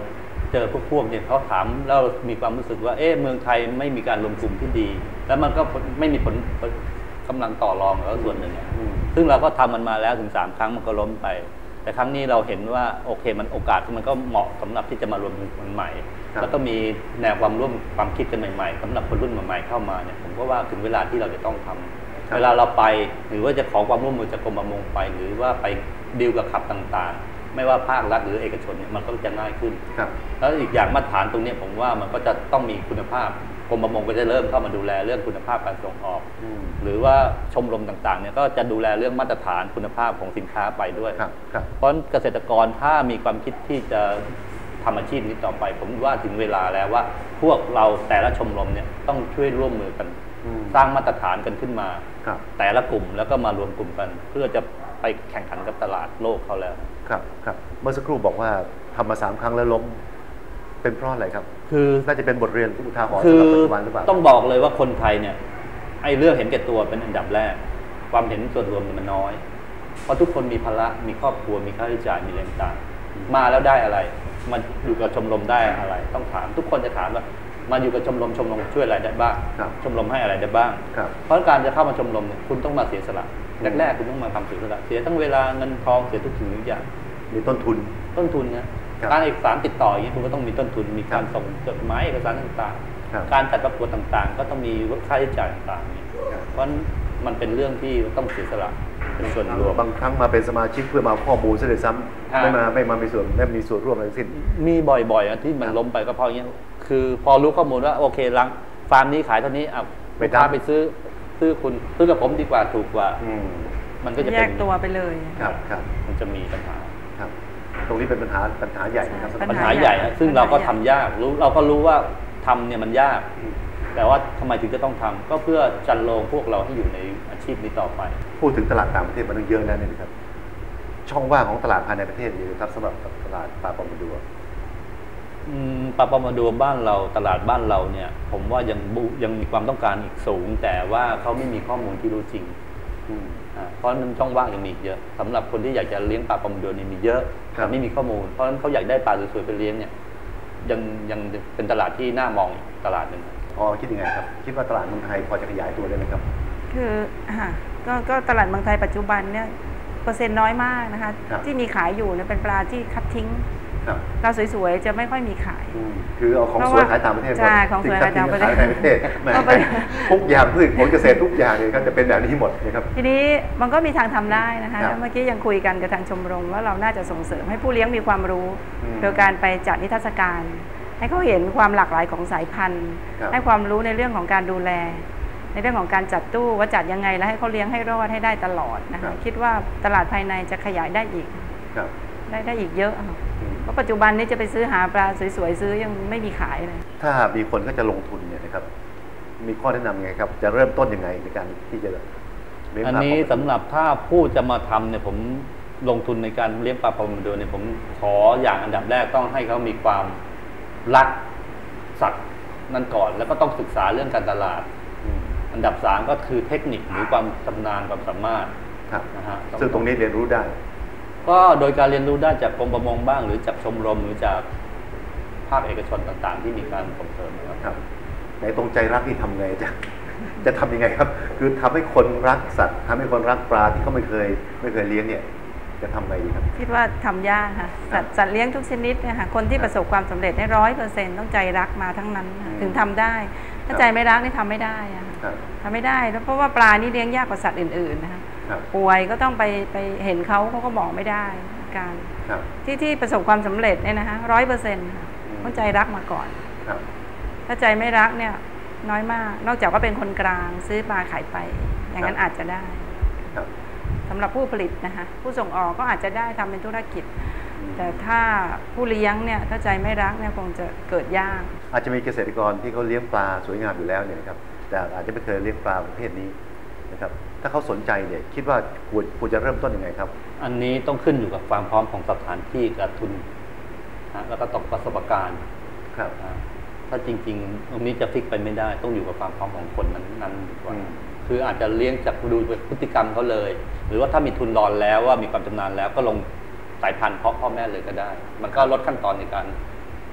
เจอพวกเนี่ยเขาถามแล้วมีความรู้สึกว่าเมืองไทยไม่มีการรวมกลุ่มที่ดี แล้วมันก็ไม่มีผลกำลังต่อรองแล้วส่วนหนึ่งซึ่งเราก็ทำมันมาแล้วถึง3 ครั้งมันก็ล้มไปแต่ครั้งนี้เราเห็นว่าโอเคมันโอกาสมันก็เหมาะสำหรับที่จะมารวมกลุ่มใหม่แล้วก็มีแนวความคิดกันใหม่ๆสำหรับคนรุ่นใหม่ๆเข้ามาเนี่ยผมก็ว่าถึงเวลาที่เราจะต้องทำเวลาเราไปหรือว่าจะขอความร่วมมือจากกรมประมงไปหรือว่าไปดีลกับขับต่างๆไม่ว่าภาครัฐหรือเอกชนเนี่ยมันก็จะง่ายขึ้นแล้วอีกอย่างมาตรฐานตรงนี้ผมว่ามันก็จะต้องมีคุณภาพกรมประมงก็จะเริ่มเข้ามาดูแลเรื่องคุณภาพการส่งออกหรือว่าชมรมต่างๆเนี่ยก็จะดูแลเรื่องมาตรฐานคุณภาพของสินค้าไปด้วยเพราะเกษตรกรถ้ามีความคิดที่จะทำอาชีพนี้ต่อไปผมว่าถึงเวลาแล้วว่าพวกเราแต่ละชมรมเนี่ยต้องช่วยร่วมมือกันสร้างมาตรฐานกันขึ้นมาแต่ละกลุ่มแล้วก็มารวมกลุ่มกันเพื่อจะไปแข่งขันกับตลาดโลกเขาแล้วครับเมื่อสักครู่บอกว่าทำมา3 ครั้งแล้วล้มเป็นเพราะอะไรครับคือน่าจะเป็นบทเรียนอุทาหรณ์สำหรับปัจจุบันหรือเปล่าต้องบอกเลยว่าคนไทยเนี่ยไอ้เรื่องเห็นแก่ตัวเป็นอันดับแรกความเห็นส่วนรวมมันน้อยเพราะทุกคนมีภาระมีครอบครัวมีค่าใช้จ่ายมีเรื่องต่างมาแล้วได้อะไรมาอยู่กับชมรมได้อะไรต้องถามทุกคนจะถามว่ามาอยู่กับชมรมช่วยอะไรได้บ้างชมรมให้อะไรได้บ้างเพราะการจะเข้ามาชมรมเนี่ยคุณต้องมาเสียสละแรกๆคุณต้องมาทำเสียสละเสียทั้งเวลาเงินทองเสียทุกสิ่งทุกอย่างมีต้นทุนนะการเอกสารติดต่ออย่างนี้คุณก็ต้องมีต้นทุนมีการส่งจดหมายเอกสารต่างๆการจัดประกวดต่างๆก็ต้องมีค่าใช้จ่ายต่างๆเพราะมันเป็นเรื่องที่ต้องเสียสละเป็นส่วนรวมบางครั้งมาเป็นสมาชิกเพื่อมาข้อมูลซะเลยซ้ำไม่มามีส่วนร่วมอะไรสิ้นมีบ่อยๆที่มันล้มไปก็เพราะอย่างนี้คือพอรู้ข้อมูลว่าโอเคลังฟาร์มนี้ขายเท่านี้ลูกค้าไปซื้อกับผมดีกว่าถูกกว่ามันก็จะแยกตัวไปเลยครับมันจะมีปัญหาตรงนี้เป็นปัญหาใหญ่นะครับปัญหาใหญ่ซึ่งเราก็ทำยากเราก็รู้ว่าทำเนี่ยมันยากแต่ว่าทำไมถึงจะต้องทำก็เพื่อจันโลงพวกเราให้อยู่ในอาชีพนี้ต่อไปพูดถึงตลาดต่างประเทศมันเยอะแล้วเนี่ยนะครับช่องว่างของตลาดภายในประเทศนี่ครับสำหรับตลาดปลาปอมบัวปลาปอมบัวบ้านเราตลาดบ้านเราเนี่ยผมว่ายังมีความต้องการอีกสูงแต่ว่าเขาไม่มีข้อมูลที่รู้จริงเพราะนั้นช่องว่างยังมีเยอะสำหรับคนที่อยากจะเลี้ยงปลาปอมบัวนี่มีเยอะแต่ไม่มีข้อมูลเพราะฉะนั้นเขาอยากได้ปลาสวยๆไปเลี้ยงเนี่ยยังเป็นตลาดที่น่ามองตลาดหนึ่งพอคิดยังไงครับคิดว่าตลาดเมืองไทยพอจะขยายตัวได้ไหมครับคือก็ตลาดเมืองไทยปัจจุบันเนี่ยเปอร์เซ็นต์น้อยมากนะคะที่มีขายอยู่เนี่ยเป็นปลาที่คัดทิ้งเราสวยๆจะไม่ค่อยมีขายคือเอาของสวยขายต่างประเทศใช่ของสวยขายต่างประเทศทุกอย่างพืชผลเกษตรทุกอย่างเนี่ยก็จะเป็นแบบนี้หมดนะครับทีนี้มันก็มีทางทำได้นะคะเมื่อกี้ยังคุยกันกับทางชมรมว่าเราน่าจะส่งเสริมให้ผู้เลี้ยงมีความรู้โดยการไปจัดนิทรรศการให้เขาเห็นความหลากหลายของสายพันธุ์ให้ความรู้ในเรื่องของการดูแลในเรื่องของการจัดตู้ว่าจัดยังไงแล้วให้เขาเลี้ยงให้รอดให้ได้ตลอดนะคะคิดว่าตลาดภายในจะขยายได้อีกได้อีกเยอะเพราะปัจจุบันนี้จะไปซื้อหาปลาสวยๆซื้อยังไม่มีขายเลยถ้ามีคนก็จะลงทุนเนี่ยนะครับมีข้อแนะนำไงครับจะเริ่มต้นยังไงในการที่จะอันนี้สำหรับถ้าผู้จะมาทำเนี่ยผมลงทุนในการเลี้ยงปลาปอมบัวเนี่ยผมขออย่างอันดับแรกต้องให้เขามีความรักสัตว์นั่นก่อนแล้วก็ต้องศึกษาเรื่องการตลาดอันดับ3ก็คือเทคนิคหรือความชำนาญความสามารถนะฮะซึ่งตรงนี้เรียนรู้ได้ก็โดยการเรียนรู้ได้จากกรมประมงบ้างหรือจากชมรมหรือจากภาคเอกชนต่างๆที่มีการส่งเสริมครับในตรงใจรักที่ทำไงจะทำยังไงครับคือทำให้คนรักสัตว์ทำให้คนรักปลาที่เขาไม่เคยเลี้ยงเนี่ยจะทำไงดีครับคิดว่าทำยากค่ะสัตว์เลี้ยงทุกชนิดเนี่ยค่ะคนที่ประสบความสำเร็จได้100%ต้องใจรักมาทั้งนั้นถึงทำได้ถ้าใจไม่รักนี่ทำไม่ได้ทำไม่ได้แล้วเพราะว่าปลานี่เลี้ยงยากกว่าสัตว์อื่นๆนะคะป่วยก็ต้องไปเห็นเขาก็บอกไม่ได้การที่ประสบความสำเร็จเนี่ยนะคะ100%ต้องใจรักมาก่อนถ้าใจไม่รักเนี่ยน้อยมากนอกจากว่าเป็นคนกลางซื้อปลาขายไปอย่างนั้นอาจจะได้สำหรับผู้ผลิตนะคะผู้ส่งออกก็อาจจะได้ทำเป็นธุรกิจแต่ถ้าผู้เลี้ยงเนี่ยถ้าใจไม่รักเนี่ยคงจะเกิดยากอาจจะมีเกษตรกรที่เขาเลี้ยงปลาสวยงามอยู่แล้วเนี่ยครับแต่อาจจะไม่เคยเลี้ยงปลาประเภทนี้นะครับถ้าเขาสนใจเนี่ยคิดว่าควรจะเริ่มต้นยังไงครับอันนี้ต้องขึ้นอยู่กับความพร้อมของสถานที่กับทุนแล้วก็ต้องประสบการณ์ครับถ้าจริงๆตรงนี้จะฟิกไปไม่ได้ต้องอยู่กับความพร้อมของคนนั้นดีกว่าคืออาจจะเลี้ยงจากดูพฤติกรรมเขาเลยหรือว่าถ้ามีทุนรอนแล้วว่ามีความชำนาญแล้วก็ลงสายพันธุ์เพาะพ่อแม่เลยก็ได้มันก็ลดขั้นตอนในการ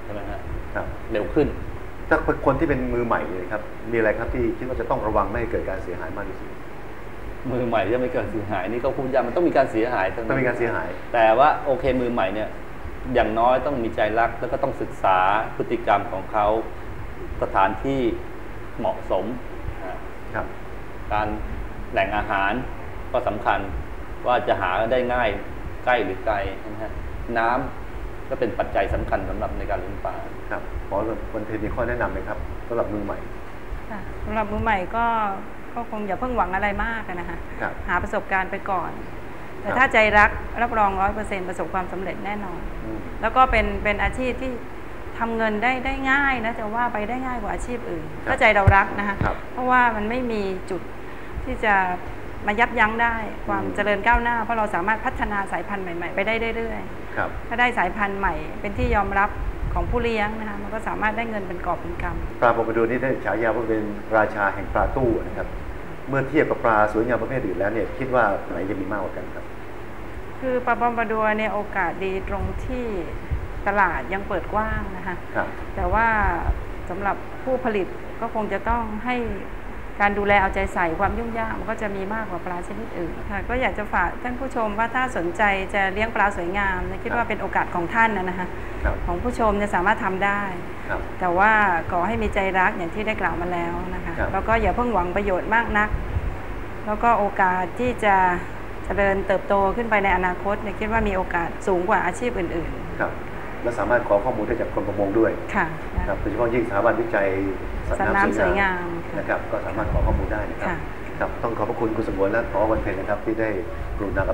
ใช่ไหมฮะครับเร็วขึ้นถ้าคนที่เป็นมือใหม่เนี่ยครับมีอะไรครับที่คิดว่าจะต้องระวังไม่ให้เกิดการเสียหายมากที่สุดมือใหม่จะไม่เกิดเสียหายนี่ก็พูดยากมันต้องมีการเสียหายต้องมีการเสียหายแต่ว่าโอเคมือใหม่เนี่ยอย่างน้อยต้องมีใจรักแล้วก็ต้องศึกษาพฤติกรรมของเขาสถานที่เหมาะสมครับการแหล่งอาหารก็สำคัญว่าจะหาได้ง่ายใกล้หรือไกลนะฮะน้ำก็เป็นปัจจัยสำคัญสำหรับในการเลี้ยงปลาครับหมอวันเพ็ญมีข้อแนะนำไหมครับสำหรับมือใหม่ค่ะสำหรับมือใหม่ก็คงอย่าเพิ่งหวังอะไรมากนะคะครับหาประสบการณ์ไปก่อน แต่ครับถ้าใจรักรับรอง100%ประสบความสำเร็จแน่นอนอืมแล้วก็เป็นอาชีพที่ทำเงินได้ง่ายนะจะว่าไปได้ง่ายกว่าอาชีพอื่น ถ้าใจเรารักนะคะครับเพราะว่ามันไม่มีจุดที่จะมายับยั้งได้ความเจริญก้าวหน้าเพราะเราสามารถพัฒนาสายพันธุ์ใหม่ๆไปได้เรื่อยครับๆถ้าได้สายพันธุ์ใหม่ เป็นที่ยอมรับของผู้เลี้ยงนะคะมันก็สามารถได้เงินเป็นกอบเป็นกำปลาปอมปาดัวนี่ได้ฉายาว่าเป็นราชาแห่งปลาตู้นะครับ เมื่อเทียบกับปลาสวยงามประเภทอื่นแล้วเนี่ยคิดว่าไหนจะมีมากกว่ากันครับคือปลาปอมปาดัวเนี่ยโอกาสดีตรงที่ตลาดยังเปิดกว้างนะคะครับแต่ว่าสำหรับผู้ผลิตก็คงจะต้องให้การดูแลเอาใจใส่ความยุ่งยากมันก็จะมีมากกว่าปลาชนิดอื่นค่ะก็อยากจะฝากท่านผู้ชมว่าถ้าสนใจจะเลี้ยงปลาสวยงามเนี่ยคิดว่าเป็นโอกาสของท่านนะคะครับของผู้ชมเนี่ยสามารถทำได้ครับแต่ว่าขอให้มีใจรักอย่างที่ได้กล่าวมาแล้วนะคะครับแล้วก็อย่าเพิ่งหวังประโยชน์มากนัก แล้วก็โอกาสที่จะเจริญเติบโตขึ้นไปในอนาคตเนี่ยคิดว่ามีโอกาสสูงกว่าอาชีพอื่นครับ และสามารถขอข้อมูลได้จากกรมประมงด้วยๆ ค่ะครับโดยเฉพาะยิ่งสถาบันวิจัยสัตว์สัตว์น้ำน้ำสสววย ยงางาม มนะครับ ก็สามารถขอข้อมูลได้นะครับค่ะครับต้องขอบพระคุณคุณสมบูรณ์และผอ.วันเพ็ญนะครับที่ได้กรุณากับ